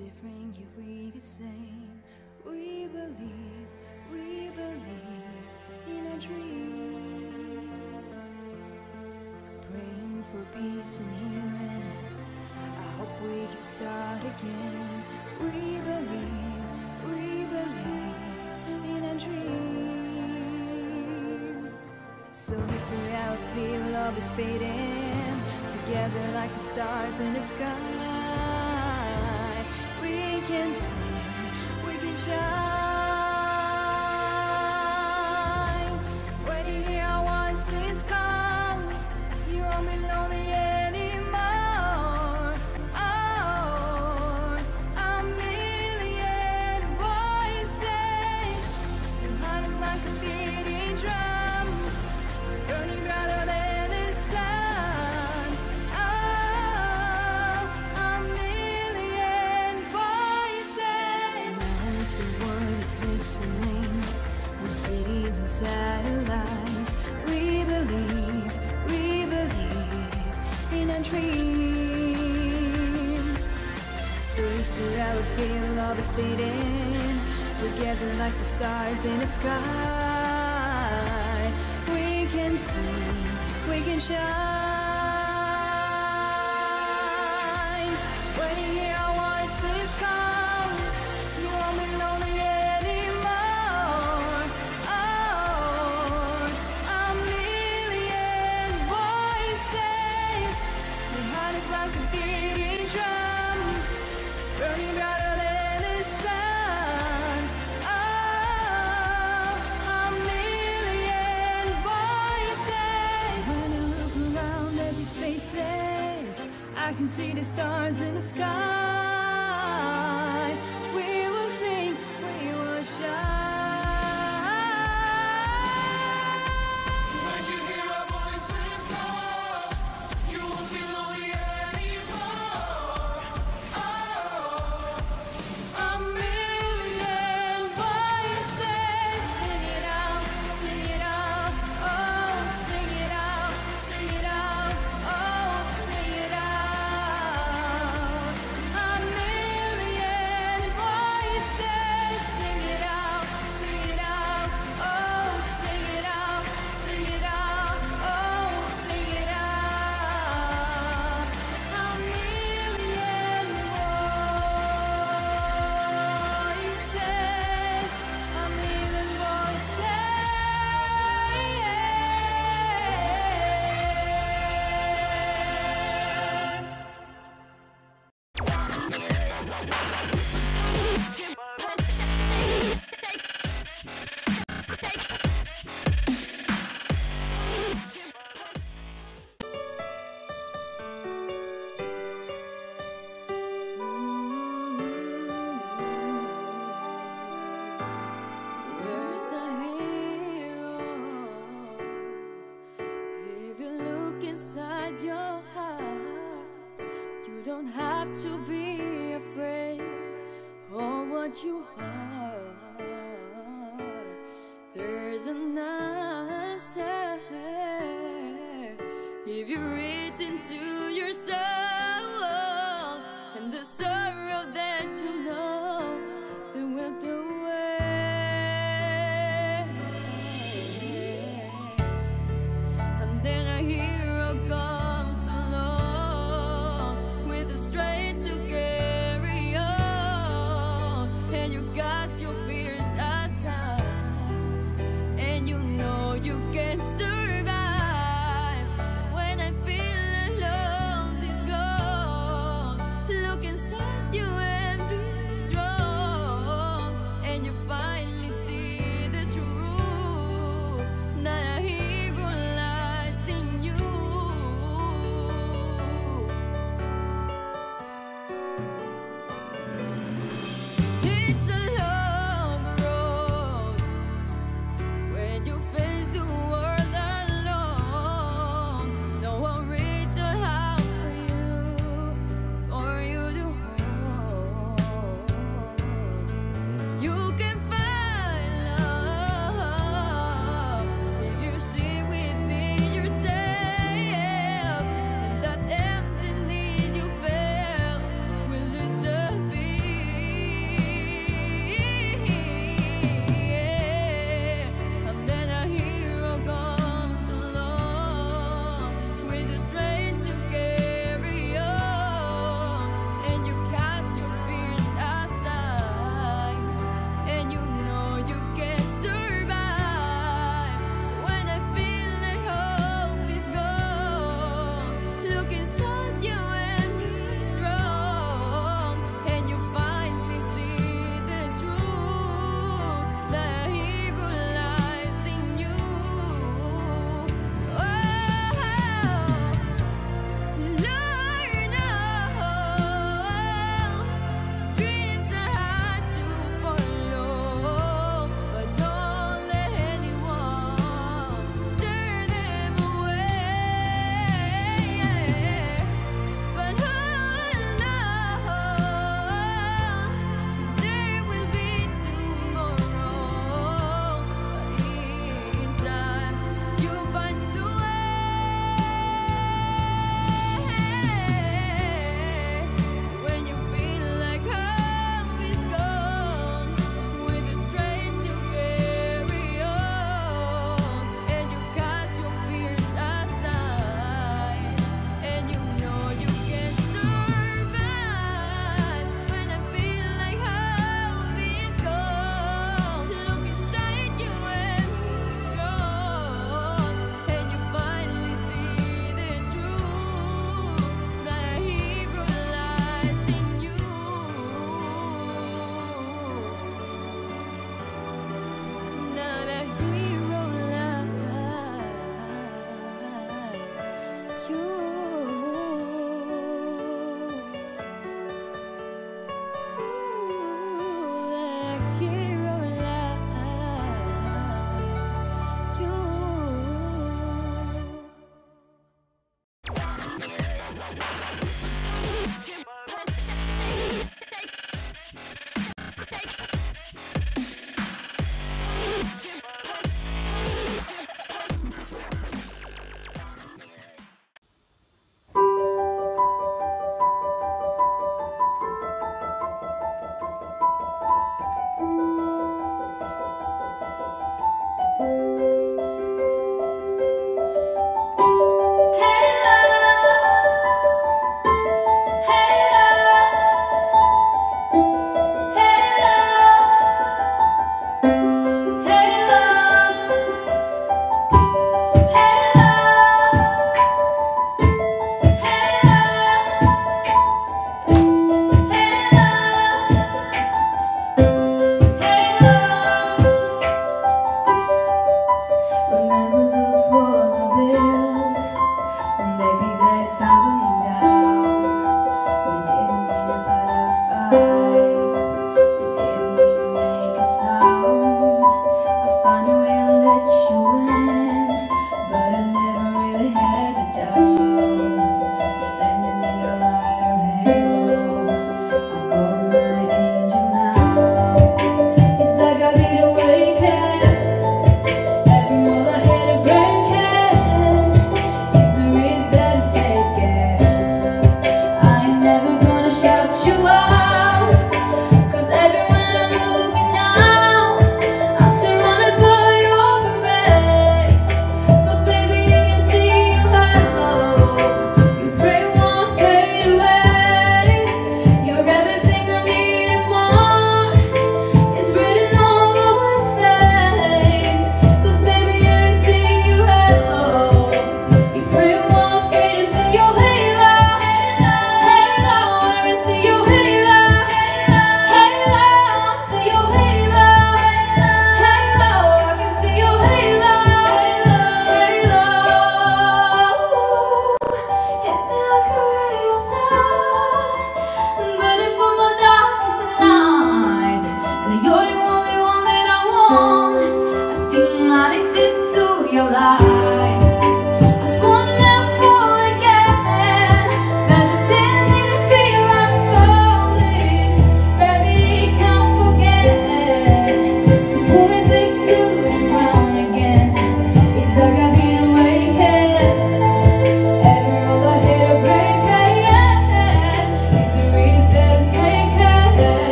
different, yet we the same. We believe in a dream. Praying for peace and healing. I hope we can start again. We believe in a dream. So if we're out, feel love is fading. Together like the stars in the sky. We can sing, we can shine. When you hear our voices call, you won't be lonely anymore. Oh, a million voices. Your heart is like a beating drum, burning brighter than the sun. Oh, a million voices. Most the world is listening, from cities and satellites. We believe in a dream. So if you ever feel love is fading, together like the stars in the sky, we can sing, we can shine. When you hear our voices call, you won't be lonely anymore. Oh, a million voices. Your heart is like a beating drum, burning brighter than the sun. Oh, a million voices. When I look around at these faces, I can see the stars in the sky. We will sing, we will shine. When you hear our voices call, you won't be lonely anymore. Oh, A million voices. Sing it out, sing it out. Oh, sing it out, sing it out. Oh, sing it out. A million voices. Sing it out, sing it out. Oh, sing it out, sing it out. Oh, sing it out. A million voices, a million voices. Where's a hero? If you look inside your heart, you don't have to be afraid of what you are. There's an answer if you reach into your soul, and the sorrow that you know that went away. And then a hero comes along with the strength to carry on, and you cast your fears aside, and you know you can survive. So when I feel alone, this gone, look inside you and be strong, and you finally see the truth that a hero lies in you.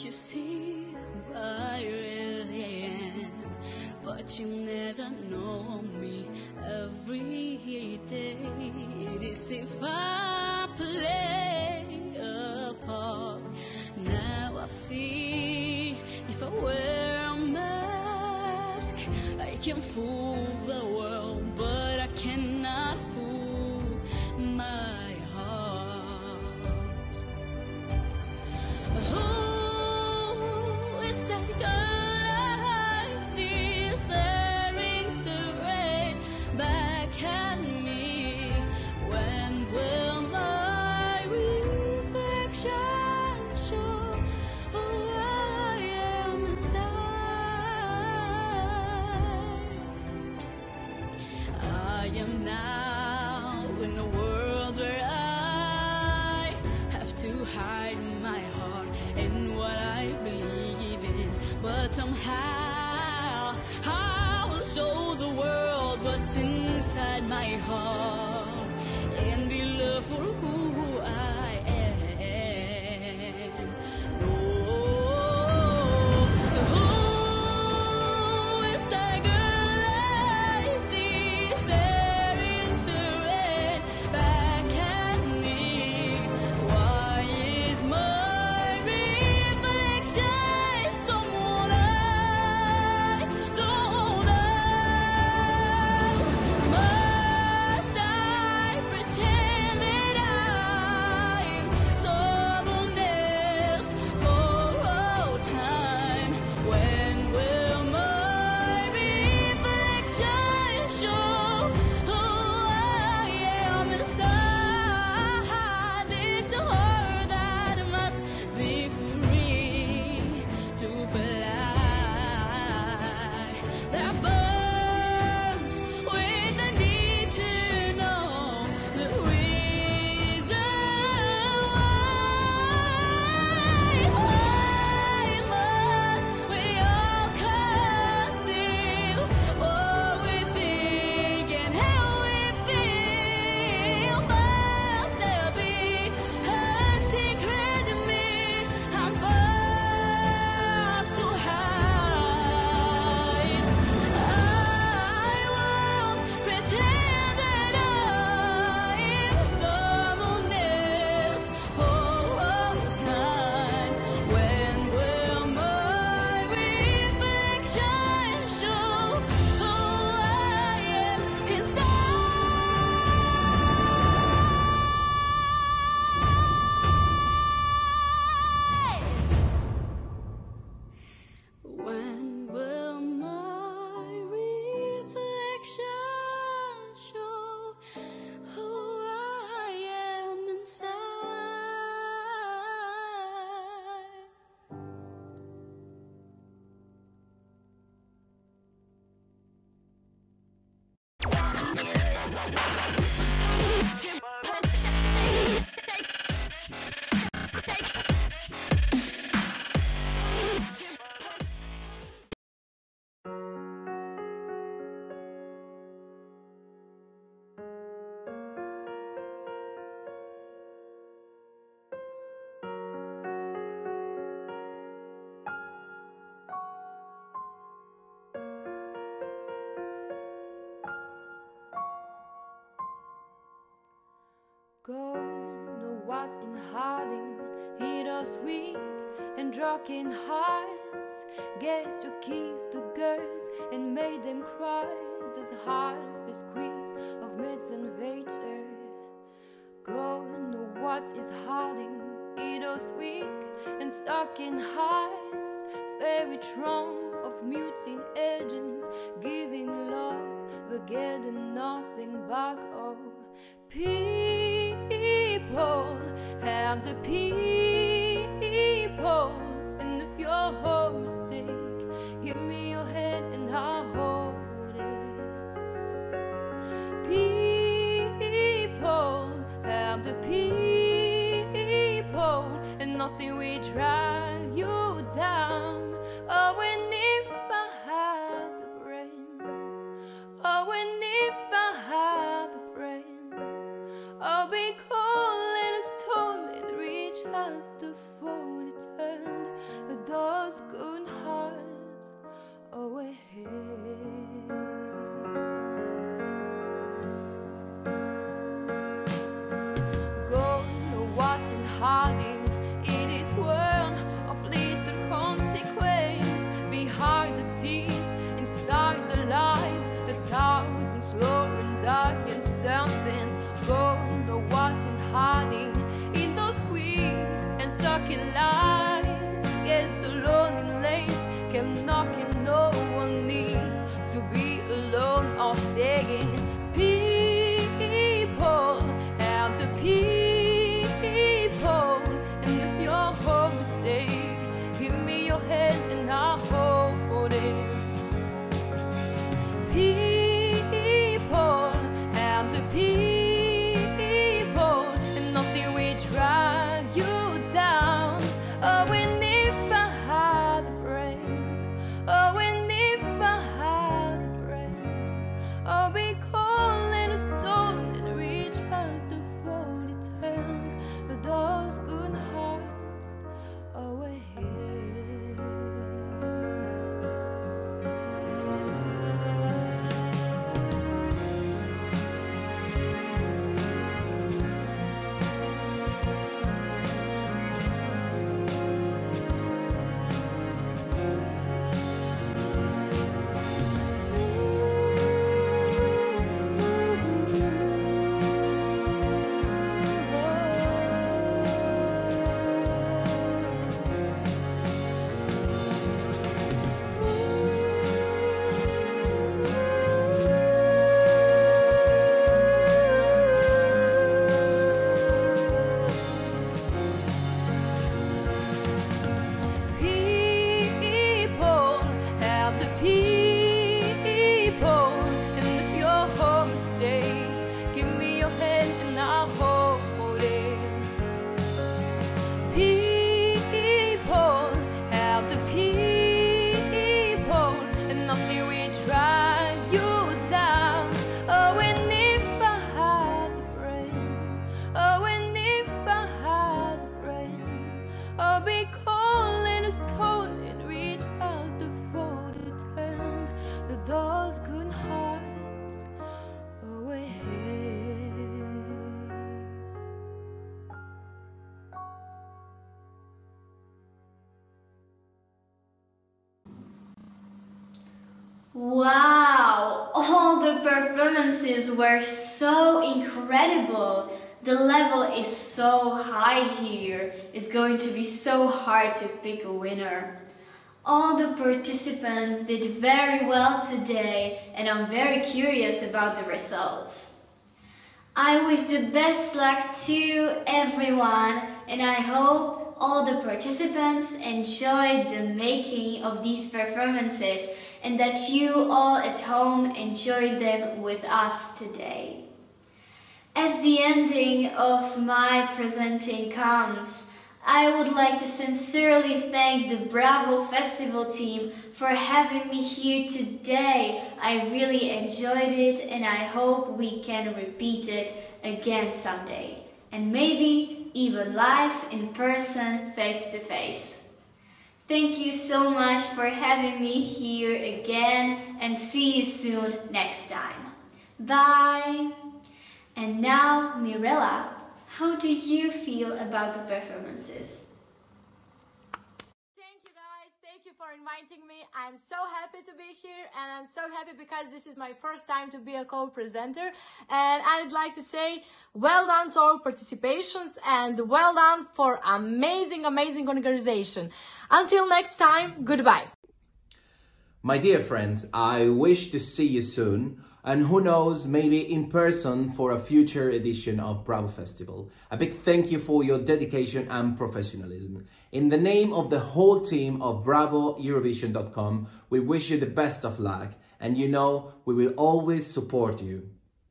you see who I really am, but you never know me every day. It is if I play a part. Now I see if I wear a mask, I can fool the world, but I cannot fool my heart. Who is that girl I see staring straight back at me? When will my reflection show who I am inside? I am now in a world where I have to hide my heart and what I believe in, but somehow I'll show the world what's inside my heart and be loved for who I am. Oh, who is that girl I see staring straight back at me? Why is my reflection someone I don't know? Must I pretend that I'm someone else for all time? When will my reflection show who I am inside? It's a heart that must be free to fly, that burns with the need to know the reason why must we all conceal what we think and how we feel? Must there be a secret in me I'm forced to hide? I won't pretend that I'm someone else for all time. When will my reflection show who I am inside? When will my reflection show who I am inside? God know what's in hiding, hid us weak and drunken hearts. Gave your keys to girls and made them cry. This heart of a squeeze of mids and waiter. God know what is hiding, hid us weak and stuck in hearts. Very strong of muting agents, giving love but getting nothing back. Oh, people, have the people. And if you're homesick, give me your hand and I'll hold it. People, have the people. And nothing will drag you down. Oh, and if I had the brain, oh, and if I had the brain, I'll be cold and a stone and reach us to fall. It turned talking lies. Guess the loneliness kept knocking, no one needs to be alone or saying people have the people. And if your home is safe, give me your hand and I'll hold it. People have the people, and nothing will drag you down. Oh, and if I had the brain, oh, and if I had the brain, I'll be cold and a stone and reach us to fold it hand. But those good hearts away. People have the people, and if your home is safe, give me your hand and I'll hold it. People have the people, and nothing will drag you down. Oh, and if I had the brain, oh, and if I had the brain, I'll be cold and a stone and reach out to folded hand. Those good hearts away. Wow! All the performances were so incredible. The level is so high here. It's going to be so hard to pick a winner. All the participants did very well today, and I'm very curious about the results. I wish the best luck to everyone, and I hope all the participants enjoyed the making of these performances and that you all at home enjoyed them with us today. As the ending of my presenting comes, I would like to sincerely thank the BravoFestival team for having me here today. I really enjoyed it and I hope we can repeat it again someday. And maybe even live in person, face to face. Thank you so much for having me here again and see you soon next time. Bye! And now, Mirella, how do you feel about the performances? Thank you guys, thank you for inviting me. I'm so happy to be here and I'm so happy because this is my first time to be a co-presenter, and I'd like to say well done to all participations and well done for amazing organization. Until next time, goodbye. My dear friends, I wish to see you soon. And who knows, maybe in person for a future edition of BravoFestival. A big thank you for your dedication and professionalism. In the name of the whole team of BravoEurovision.com, we wish you the best of luck. And you know, we will always support you.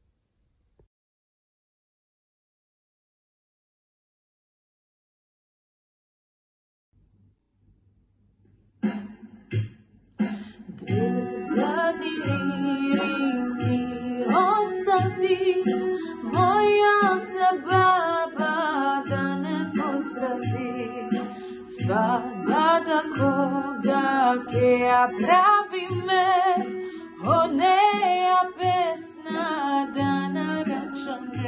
Svadbata koga ke pravi me, oneja pesna da naračane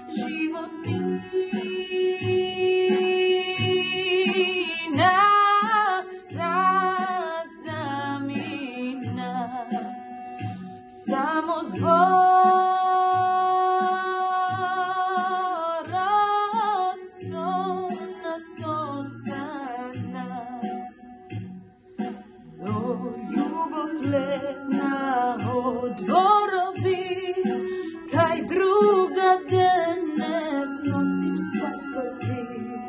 životina ta zamina samo zbor od sona sosta. dvorovi, kaj druga danas nosiš svatovi.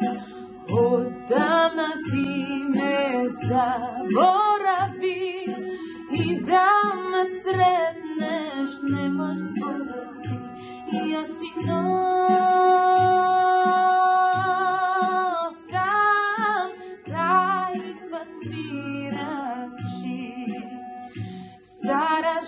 Odavna ti me zaboravi i da me sretneš nemaš sporovi. Ja si nosam taj svirači, stara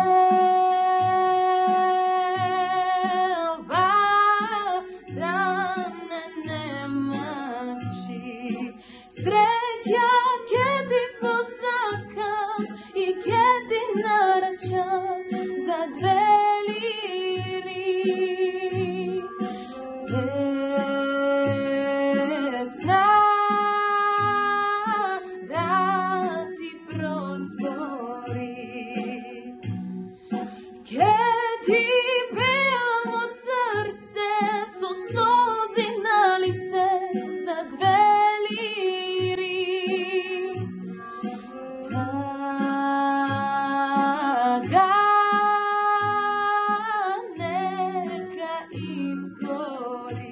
želba da me nemači. Sreća kedi posakam i kedi naračam za dve liri. Pesna da ti prospori, kedi pejam od srce su suzi na lice za dve liri. Taga neka izgori.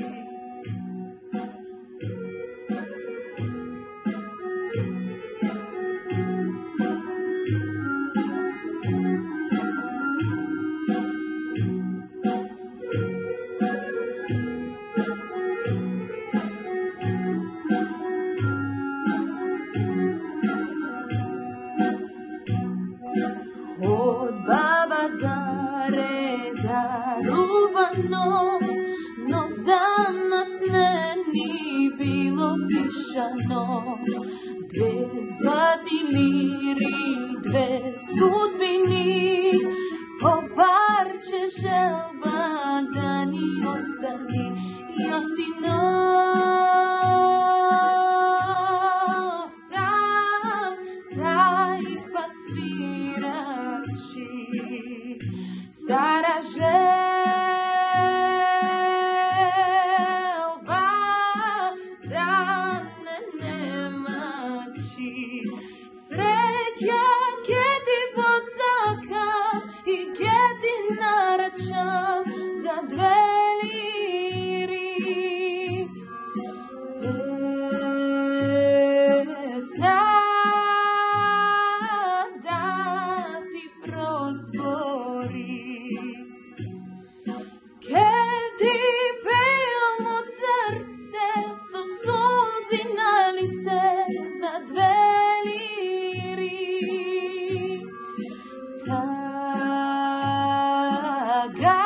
Od baba dare daruvano, no za nas ne ni bilo pišano. Dve zlatni liri, dve sudbini, po parče želba da ni ostani. Ja si nosam taj svirači, stara želba da me nemači. Sreća kedi posakam i kedi naračam za dve liri. Pesna da ti prospori, kedi pejam od srce su suzi na lice za dve liri. Taga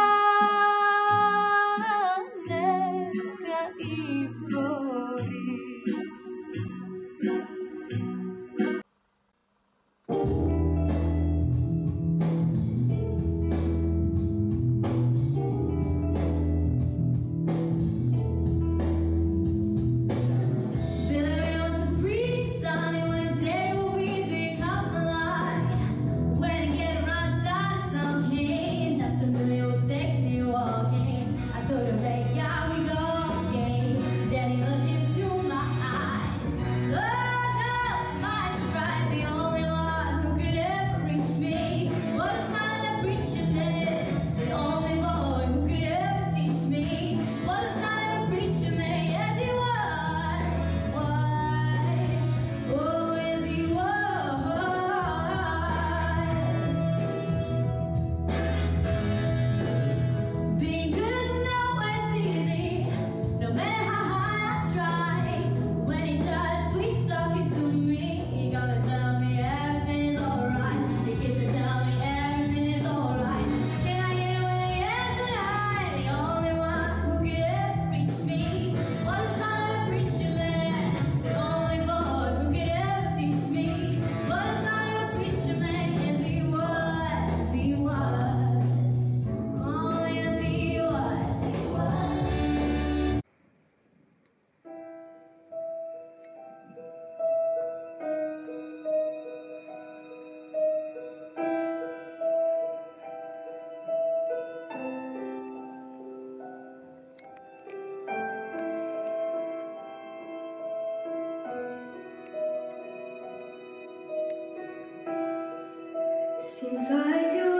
neka izgori. Billy was a preacher, son, and when his daddy would easy come alive. When he get right side talking, that's when Billy would take me walking. I couldn't make out we go again. Then he looked into my eyes. Lord knows my surprise, the only one who could ever reach me was the son of the preacher man. The only boy who could ever teach me was the son of the preacher man. Yes, he was. Oh, yes, he was. Being good isn't always easy, no matter how hard I try. When he tries sweet talking to me, he gonna tell me everything is alright. He kiss and tell me everything is alright. Can I hear when I am tonight? The only one who could ever reach me was the son of a preacher man. The only boy who could ever teach me was the son of a preacher man. Yes, he was, he was. Oh, yes, he was, he was. Seems like you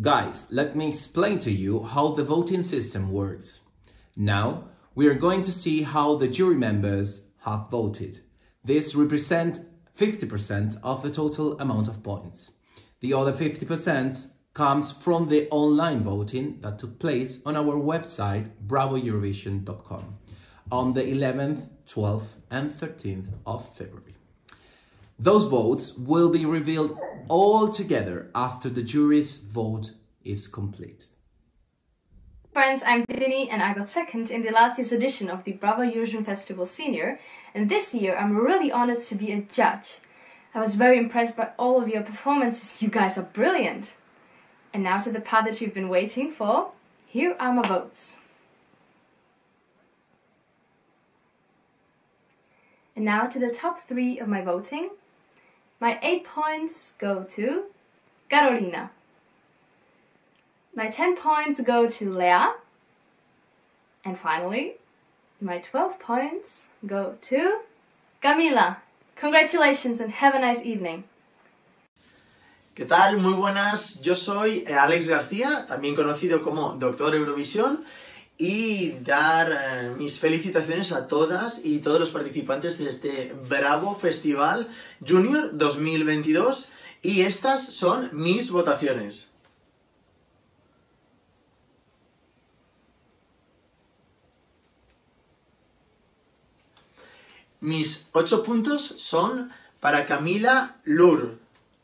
Guys, let me explain to you how the voting system works. Now, we are going to see how the jury members have voted. This represents 50% of the total amount of points. The other 50% comes from the online voting that took place on our website bravoeurovision.com on the 11th, 12th and 13th of February. Those votes will be revealed all together after the jury's vote is complete. Friends, I'm Dini and I got second in the last year's edition of the Bravo Eurovision Festival Senior, and this year I'm really honored to be a judge. I was very impressed by all of your performances. You guys are brilliant. And now to the part that you've been waiting for. Here are my votes. And now to the top 3 of my voting. My 8 points go to Carolina. My 10 points go to Lea. And finally, my 12 points go to Camila. Congratulations and have a nice evening. ¿Qué tal? Muy buenas, yo soy Alex García, también conocido como Doctor Eurovisión, y dar mis felicitaciones a todas y todos los participantes de este Bravo Festival Junior 2022, y estas son mis votaciones. Mis 8 puntos son para Camila Lur.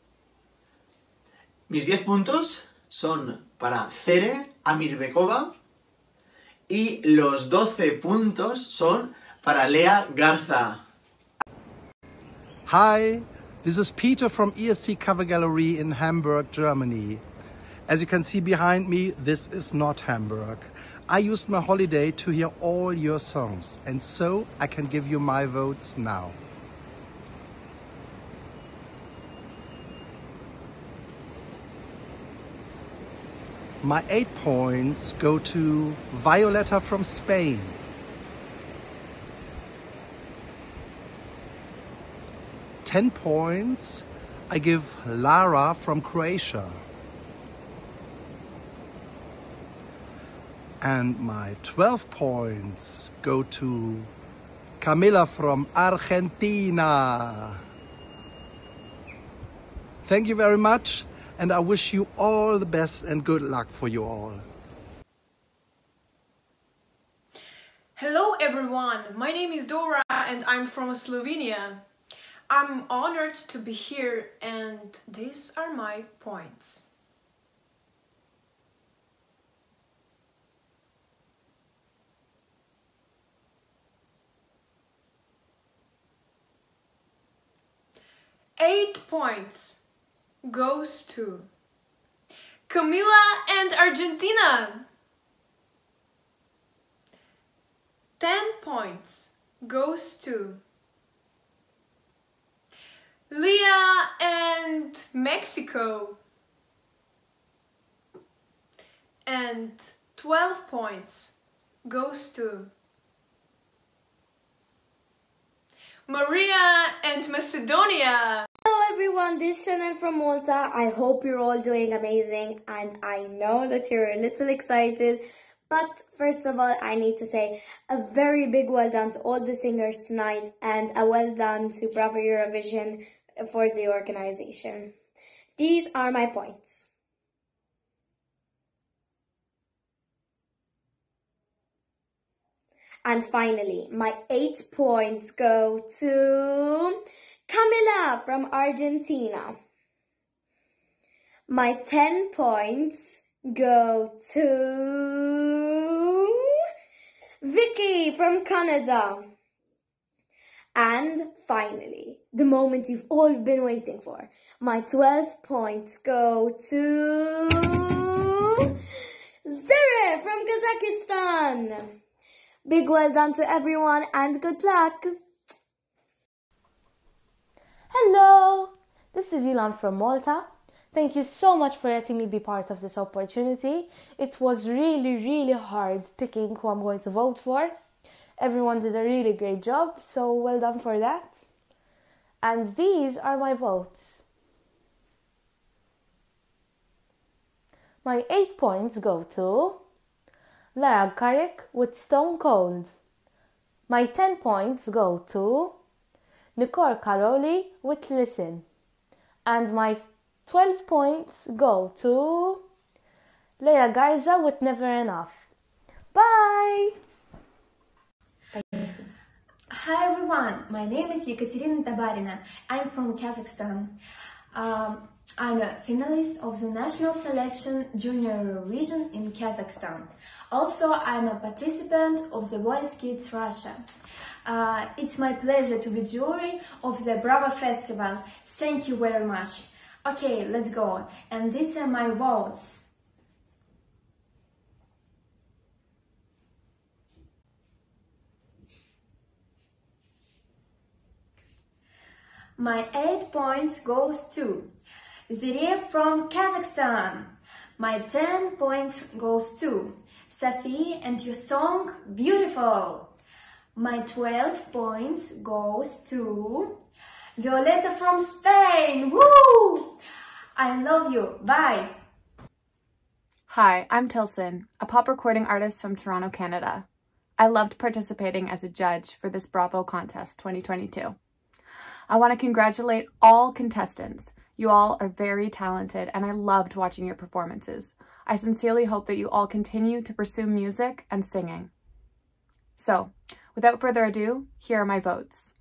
Mis 10 puntos son para Cere Amirbekova. Y los 12 puntos son para Lea Garza. Hi, this is Peter from ESC Cover Gallery in Hamburg, Germany. As you can see behind me, this is not Hamburg. I used my holiday to hear all your songs, and so I can give you my votes now. My 8 points go to Violetta from Spain. 10 points I give Lara from Croatia. And my 12 points go to Camila from Argentina. Thank you very much. And I wish you all the best and good luck for you all. Hello everyone, my name is Dora and I'm from Slovenia. I'm honored to be here and these are my points. Eight points goes to Camila and Argentina. 10 points goes to Leah and Mexico. And 12 points goes to Maria and Macedonia. Hello everyone, this is Shannon from Malta. I hope you're all doing amazing and I know that you're a little excited. But first of all, I need to say a very big well done to all the singers tonight and a well done to Bravo Eurovision for the organization. These are my points. And finally, my 8 points go to Camila from Argentina. My 10 points go to Vicky from Canada. And finally, the moment you've all been waiting for, my 12 points go to Zere from Kazakhstan. Big well done to everyone and good luck! Hello, this is Ilan from Malta. Thank you so much for letting me be part of this opportunity. It was really hard picking who I'm going to vote for. Everyone did a really great job, so well done for that. And these are my votes. My 8 points go to Lara Carrick with Stone Cold. My 10 points go to Nicole Caroli with Listen. And my 12 points go to Leia Garza with Never Enough. Bye! Hi everyone, my name is Ekaterina Tabarina. I'm from Kazakhstan. I'm a finalist of the national selection Junior Eurovision in Kazakhstan. Also, I'm a participant of the Voice Kids Russia. It's my pleasure to be jury of the BravoFestival. Thank you very much. Okay, let's go. And these are my votes. My 8 points goes to Zire from Kazakhstan. My 10 points goes to Safi and your song Beautiful. My 12 points goes to Violeta from Spain. Woo! I love you. Bye. Hi, I'm Tilson, a pop recording artist from Toronto, Canada. I loved participating as a judge for this Bravo contest 2022. I want to congratulate all contestants. You all are very talented and I loved watching your performances. I sincerely hope that you all continue to pursue music and singing. So, without further ado, here are my votes.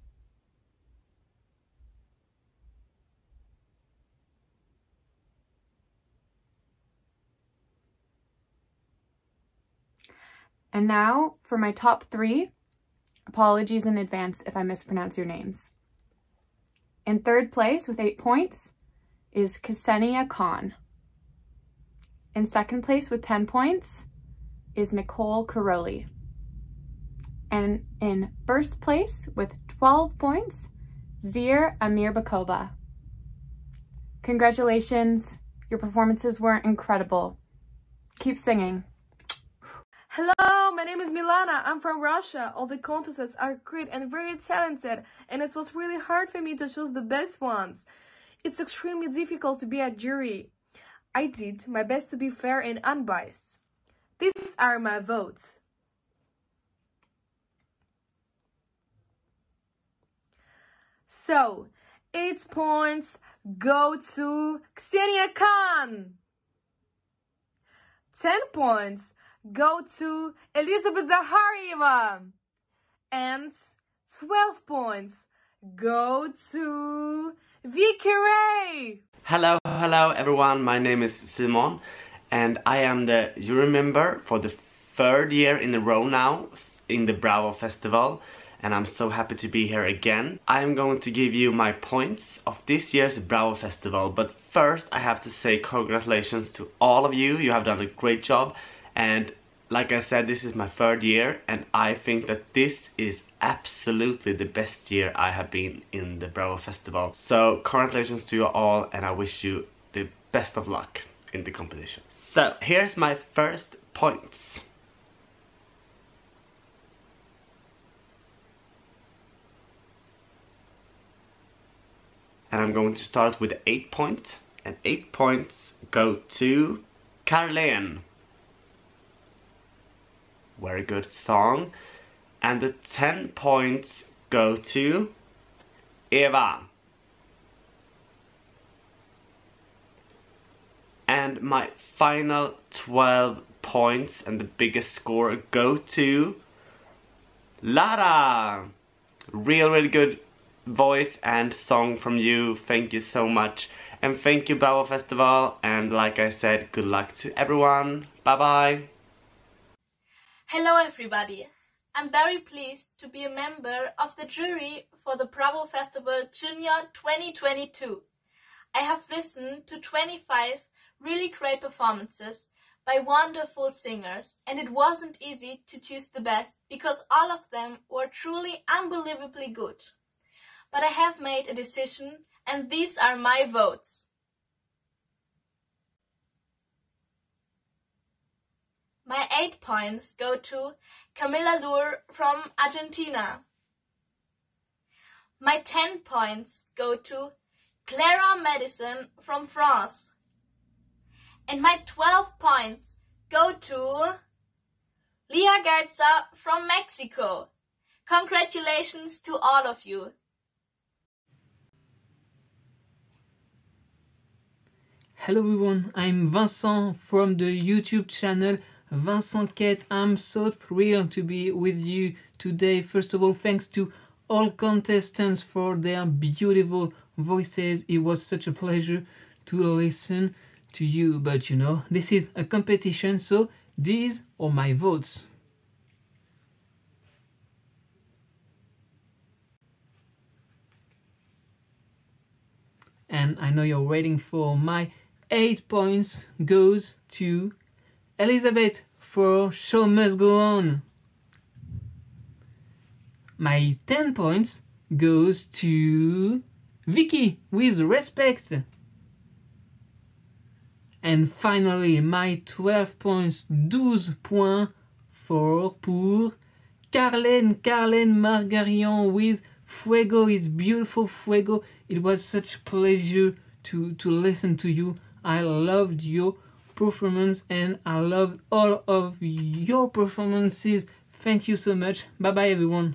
And now for my top 3. Apologies in advance if I mispronounce your names. In 3rd place with 8 points is Ksenia Khan. In 2nd place with 10 points is Nicole Caroli. And in 1st place with 12 points, Zir Amirbakova. Congratulations, your performances were incredible. Keep singing. Hello, my name is Milana. I'm from Russia. All the contestants are great and very talented, and it was really hard for me to choose the best ones. It's extremely difficult to be a jury. I did my best to be fair and unbiased. These are my votes. So, 8 points go to Ksenia Khan. 10 points go to Elizabeth Zaharyeva. And 12 points go to Vicky Ray. Hello everyone, my name is Simon and I am the jury member for the 3rd year in a row now in the BravoFestival, and I'm so happy to be here again. I'm going to give you my points of this year's BravoFestival, but first I have to say congratulations to all of you. You have done a great job, and like I said, this is my 3rd year and I think that this is absolutely the best year I have been in the BravoFestival. So congratulations to you all and I wish you the best of luck in the competition. So here's my first points. And I'm going to start with 8 points. And 8 points go to Carlene. Very good song. And the 10 points go to Eva. And my final 12 points and the biggest score go to Lara. Really good voice and song from you. Thank you so much. And thank you BravoFestival. And like I said, good luck to everyone. Bye bye. Hello everybody! I'm very pleased to be a member of the jury for the BravoFestival Junior 2022. I have listened to 25 really great performances by wonderful singers, and it wasn't easy to choose the best because all of them were truly unbelievably good. But I have made a decision and these are my votes. My 8 points go to Camila Lur from Argentina. My 10 points go to Clara Madison from France. And my 12 points go to Leah Garza from Mexico. Congratulations to all of you. Hello everyone, I'm Vincent from the YouTube channel Vincent Kate. I'm so thrilled to be with you today. First of all, thanks to all contestants for their beautiful voices. It was such a pleasure to listen to you, but you know, this is a competition, so these are my votes. And I know you're waiting for my 8 points goes to Elizabeth for Show Must Go On. My 10 points goes to Vicky with Respect. And finally, my 12 points, 12 points pour Carlène Margarian with Fuego, is beautiful Fuego. It was such a pleasure to listen to you. I loved your performance and I loved all of your performances. Thank you so much. Bye bye everyone.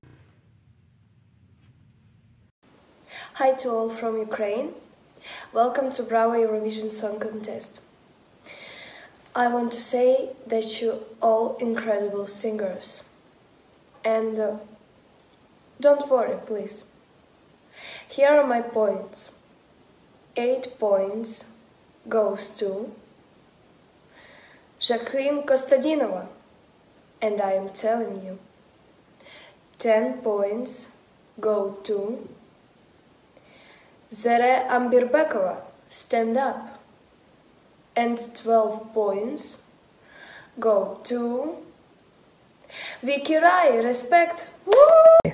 Hi to all from Ukraine. Welcome to Bravo Eurovision Song Contest. I want to say that you're all incredible singers. And don't worry, please. Here are my points. 8 points goes to Jacqueline Kostadinova, and I am telling you. 10 points go to Zere Ambirbekova, Stand Up, and 12 points go to Vicky Rai, Respect. Woo!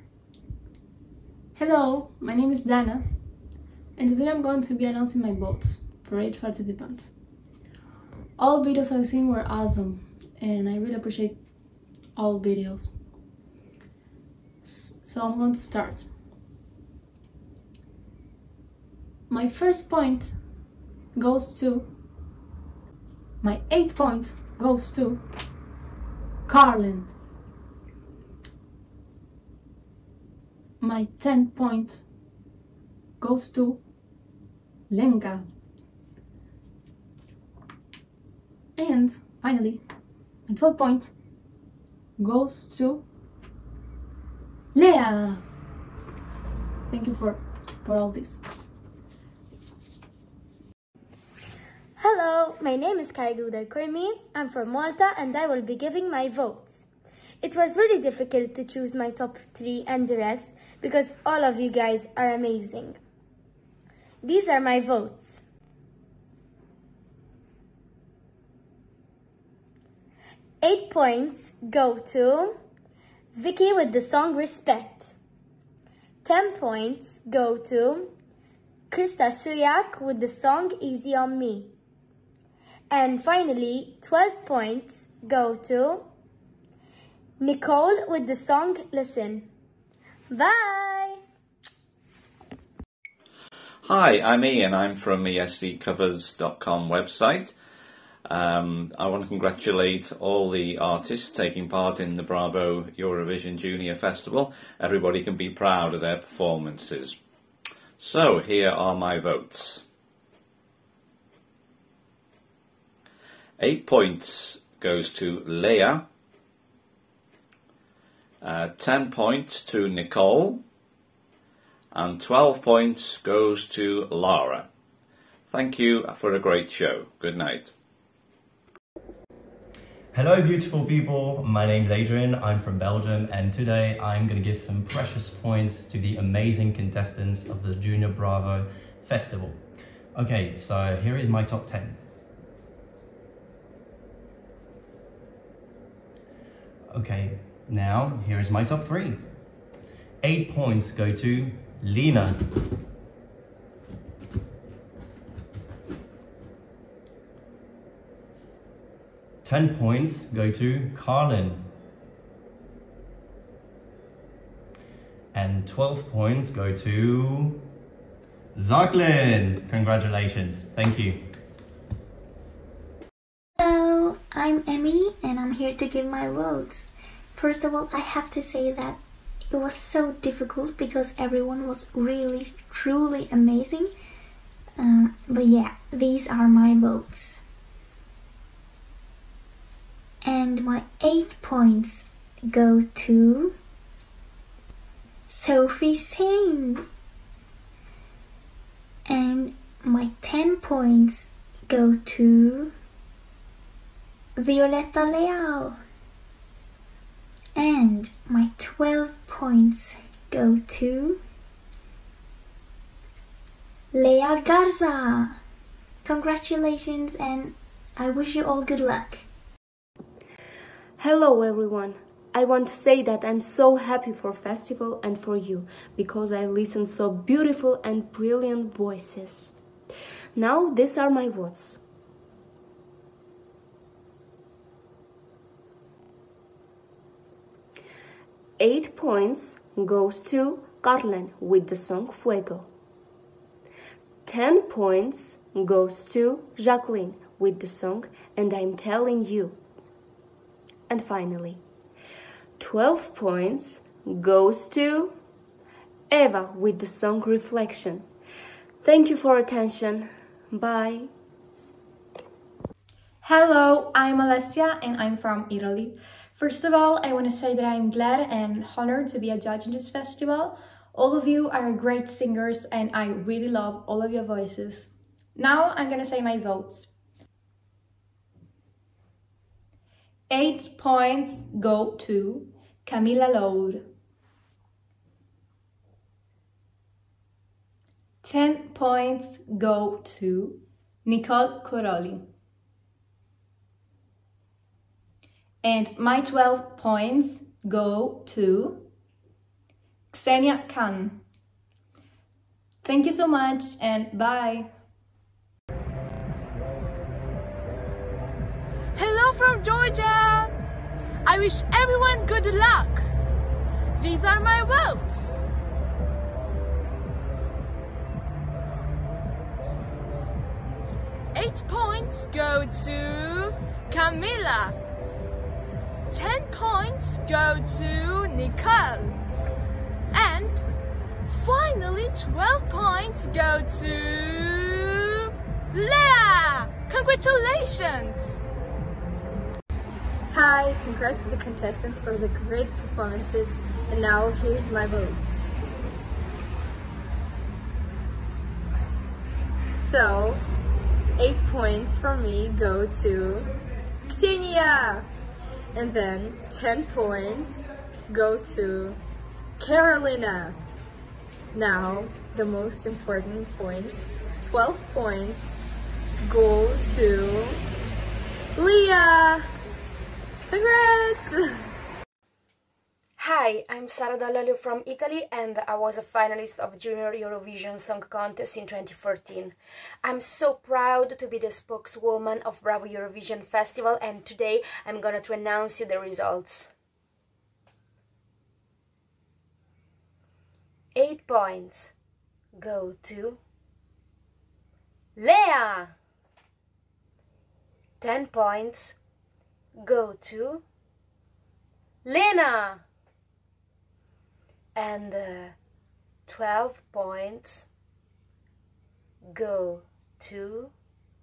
Hello, my name is Dana, and today I'm going to be announcing my votes for 8 participants. All videos I've seen were awesome, and I really appreciate all videos. So I'm going to start. My first point goes to, my 8 point goes to Carlin. My 10 point goes to Lenka. And finally, my 12 point goes to Leah. Thank you for all this. Hello, my name is Kaiduda Kurmi. I'm from Malta and I will be giving my votes. It was really difficult to choose my top 3 and the rest because all of you guys are amazing. These are my votes. Eight points go to Vicky with the song Respect. 10 points go to Krista Suyak with the song Easy on Me. And finally, 12 points go to Nicole with the song Listen. Bye! Hi, I'm Ian. I'm from esdcovers.com website. I want to congratulate all the artists taking part in the Bravo Eurovision Junior Festival. Everybody can be proud of their performances. So, here are my votes. 8 points goes to Leah. 10 points to Nicole. And 12 points goes to Lara. Thank you for a great show. Good night. Hello beautiful people, my name's Adrian, I'm from Belgium, and today I'm going to give some precious points to the amazing contestants of the Junior Bravo Festival. Okay, so here is my top 10. Okay, now here is my top 3. 8 points go to Lena. 10 points go to Carlin. And 12 points go to Jacqueline. Congratulations. Thank you. I'm Emmy and I'm here to give my votes. First of all, I have to say that it was so difficult because everyone was really, truly amazing. But yeah, these are my votes. And my 8 points go to Sophie Singh. And my 10 points go to Violetta Leal. And my 12 points go to Lea Garza. Congratulations and I wish you all good luck. Hello everyone. I want to say that I'm so happy for festival and for you because I listened so beautiful and brilliant voices. Now these are my votes. Eight points goes to Carlen with the song Fuego. 10 points goes to Jacqueline with the song And I'm Telling You. And finally, 12 points goes to Eva with the song Reflection. Thank you for attention. Bye. Hello, I'm Alessia and I'm from Italy. First of all, I want to say that I'm glad and honored to be a judge in this festival. All of you are great singers and I really love all of your voices. Now I'm going to say my votes. 8 points go to Camila Loud. 10 points go to Nicole Corolli. And my 12 points go to Xenia Khan. Thank you so much and bye. Hello from Georgia! I wish everyone good luck. These are my votes. Eight points go to Camila. 10 points go to Nicole. And finally 12 points go to Lea! Congratulations! Hi, congrats to the contestants for the great performances, and now here's my votes. So, 8 points for me go to Xenia, and then 10 points go to Carolina. Now, the most important point, 12 points go to Lea. Congrats! Hi, I'm Sara Dall'Olio from Italy and I was a finalist of Junior Eurovision Song Contest in 2014. I'm so proud to be the spokeswoman of Bravo Eurovision Festival and today I'm going to announce you the results. 8 points go to Lea. 10 points go to Lena. And 12 points go to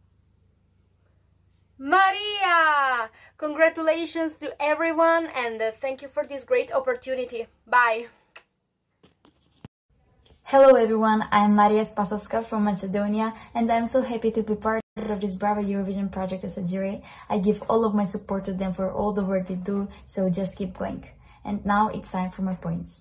Maria! Congratulations to everyone and thank you for this great opportunity. Bye! Hello everyone, I'm Maria Spasovska from Macedonia and I'm so happy to be part of this Bravo Eurovision project as a jury. I give all of my support to them for all the work they do, so just keep going. And now it's time for my points.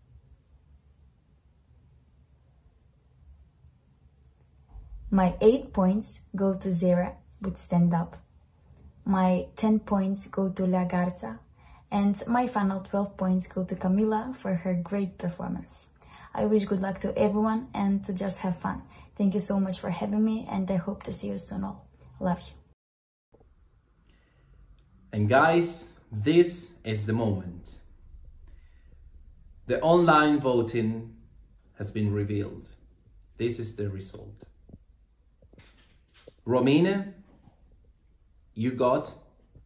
My 8 points go to Zera with Stand Up. My 10 points go to La Garza. And my final 12 points go to Camila for her great performance. I wish good luck to everyone and to just have fun. Thank you so much for having me and I hope to see you soon all. Love you. And guys, this is the moment. The online voting has been revealed. This is the result. Romina, you got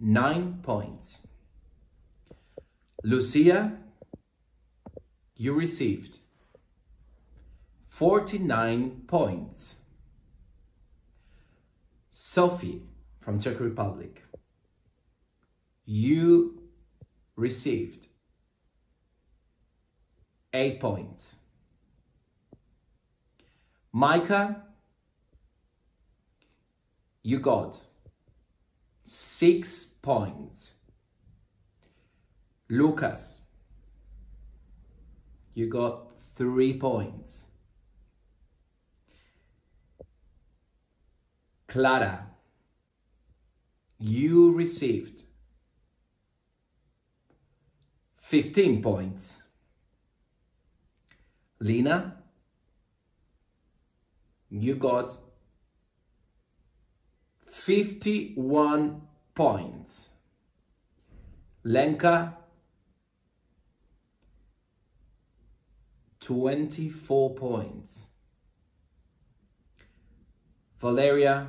9 points. Lucia, you received 49 points. Sophie from Czech Republic, you received 8 points. Micah, you got 6 points. Lucas, you got 3 points. Clara, you received 15 points. Lina, you got 51 points. Lenka, 24 points. Valeria,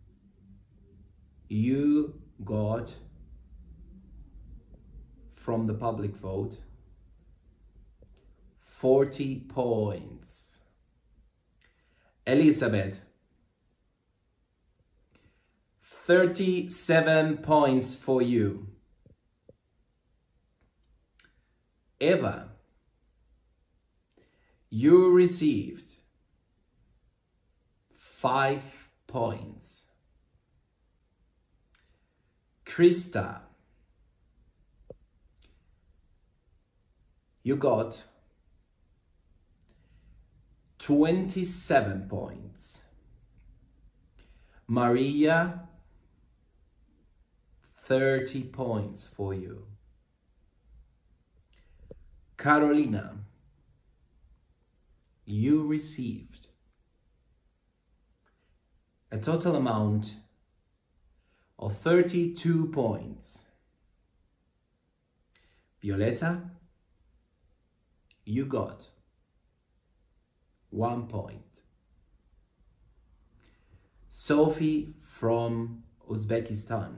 you got, from the public vote, 40 points. Elizabeth, 37 points for you. Eva, you received 5 points. Krista, you got 27 points. Maria, 30 points for you. Carolina, you received a total amount of 32 points. Violeta, you got 1 point. Sophie from Uzbekistan,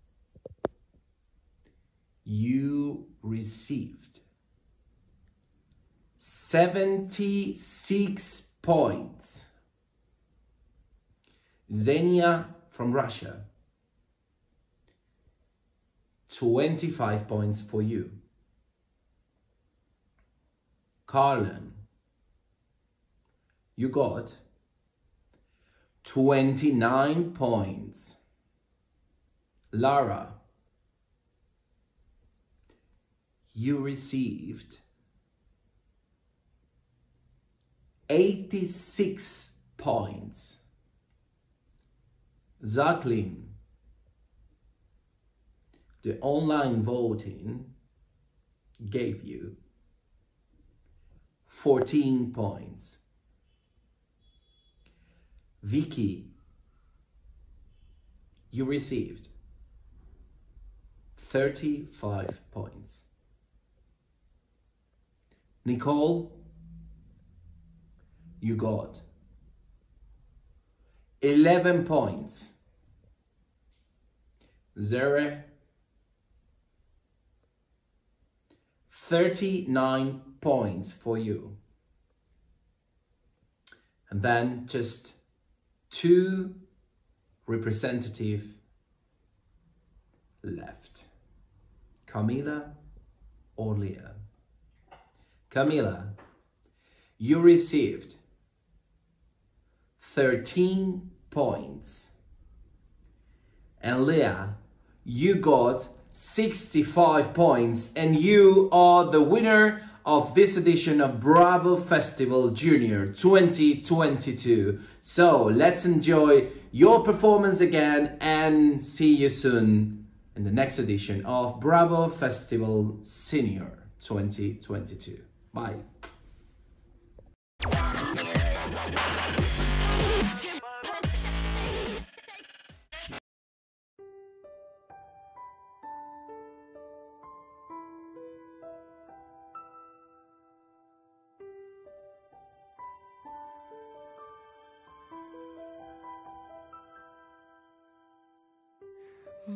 you received 76 points. Xenia from Russia, 25 points for you. Carlin, you got 29 points. Lara, you received 86 points. Jacqueline, the online voting gave you 14 points. Vicky, you received 35 points. Nicole, you got 11 points. Zere, 39 points for you. And then just 2 representatives left. Camila or Leah? Camila, you received 13 points. And Leah, you got 65 points, and you are the winner of this edition of BravoFestival Junior 2022. So let's enjoy your performance again and see you soon in the next edition of BravoFestival Senior 2022. Bye.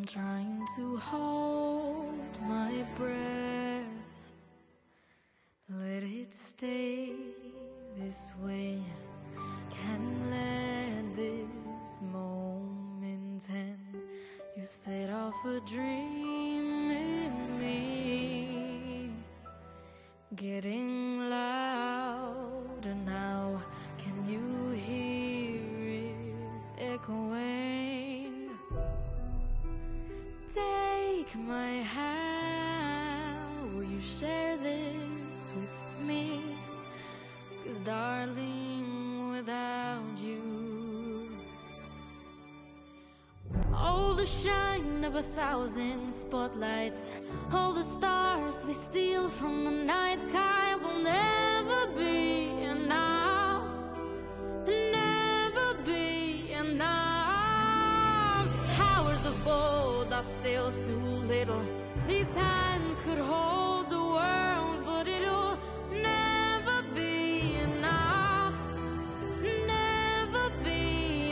I'm trying to hold my breath. Let it stay this way. Can't let this moment end. You set off a dream in me, getting louder now. Can you hear it echoing? Take my hand, will you share this with me? 'Cause darling, without you, all the shine of 1,000 spotlights, all the stars we steal from the night sky will never be enough, never be enough. Towers of gold are still too little. These hands could hold the world, but it'll never be enough, never be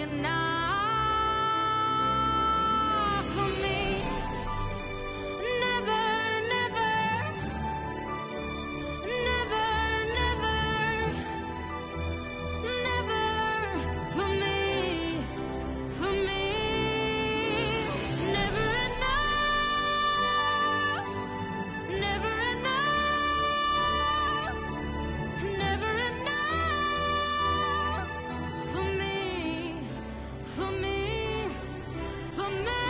enough for me. Never, never, never, never, never for me, for me. Never enough, never enough, never enough for me, for me, for me.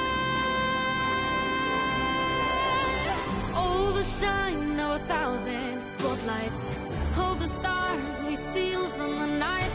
All the shine of 1,000 spotlights, all the stars we steal from the night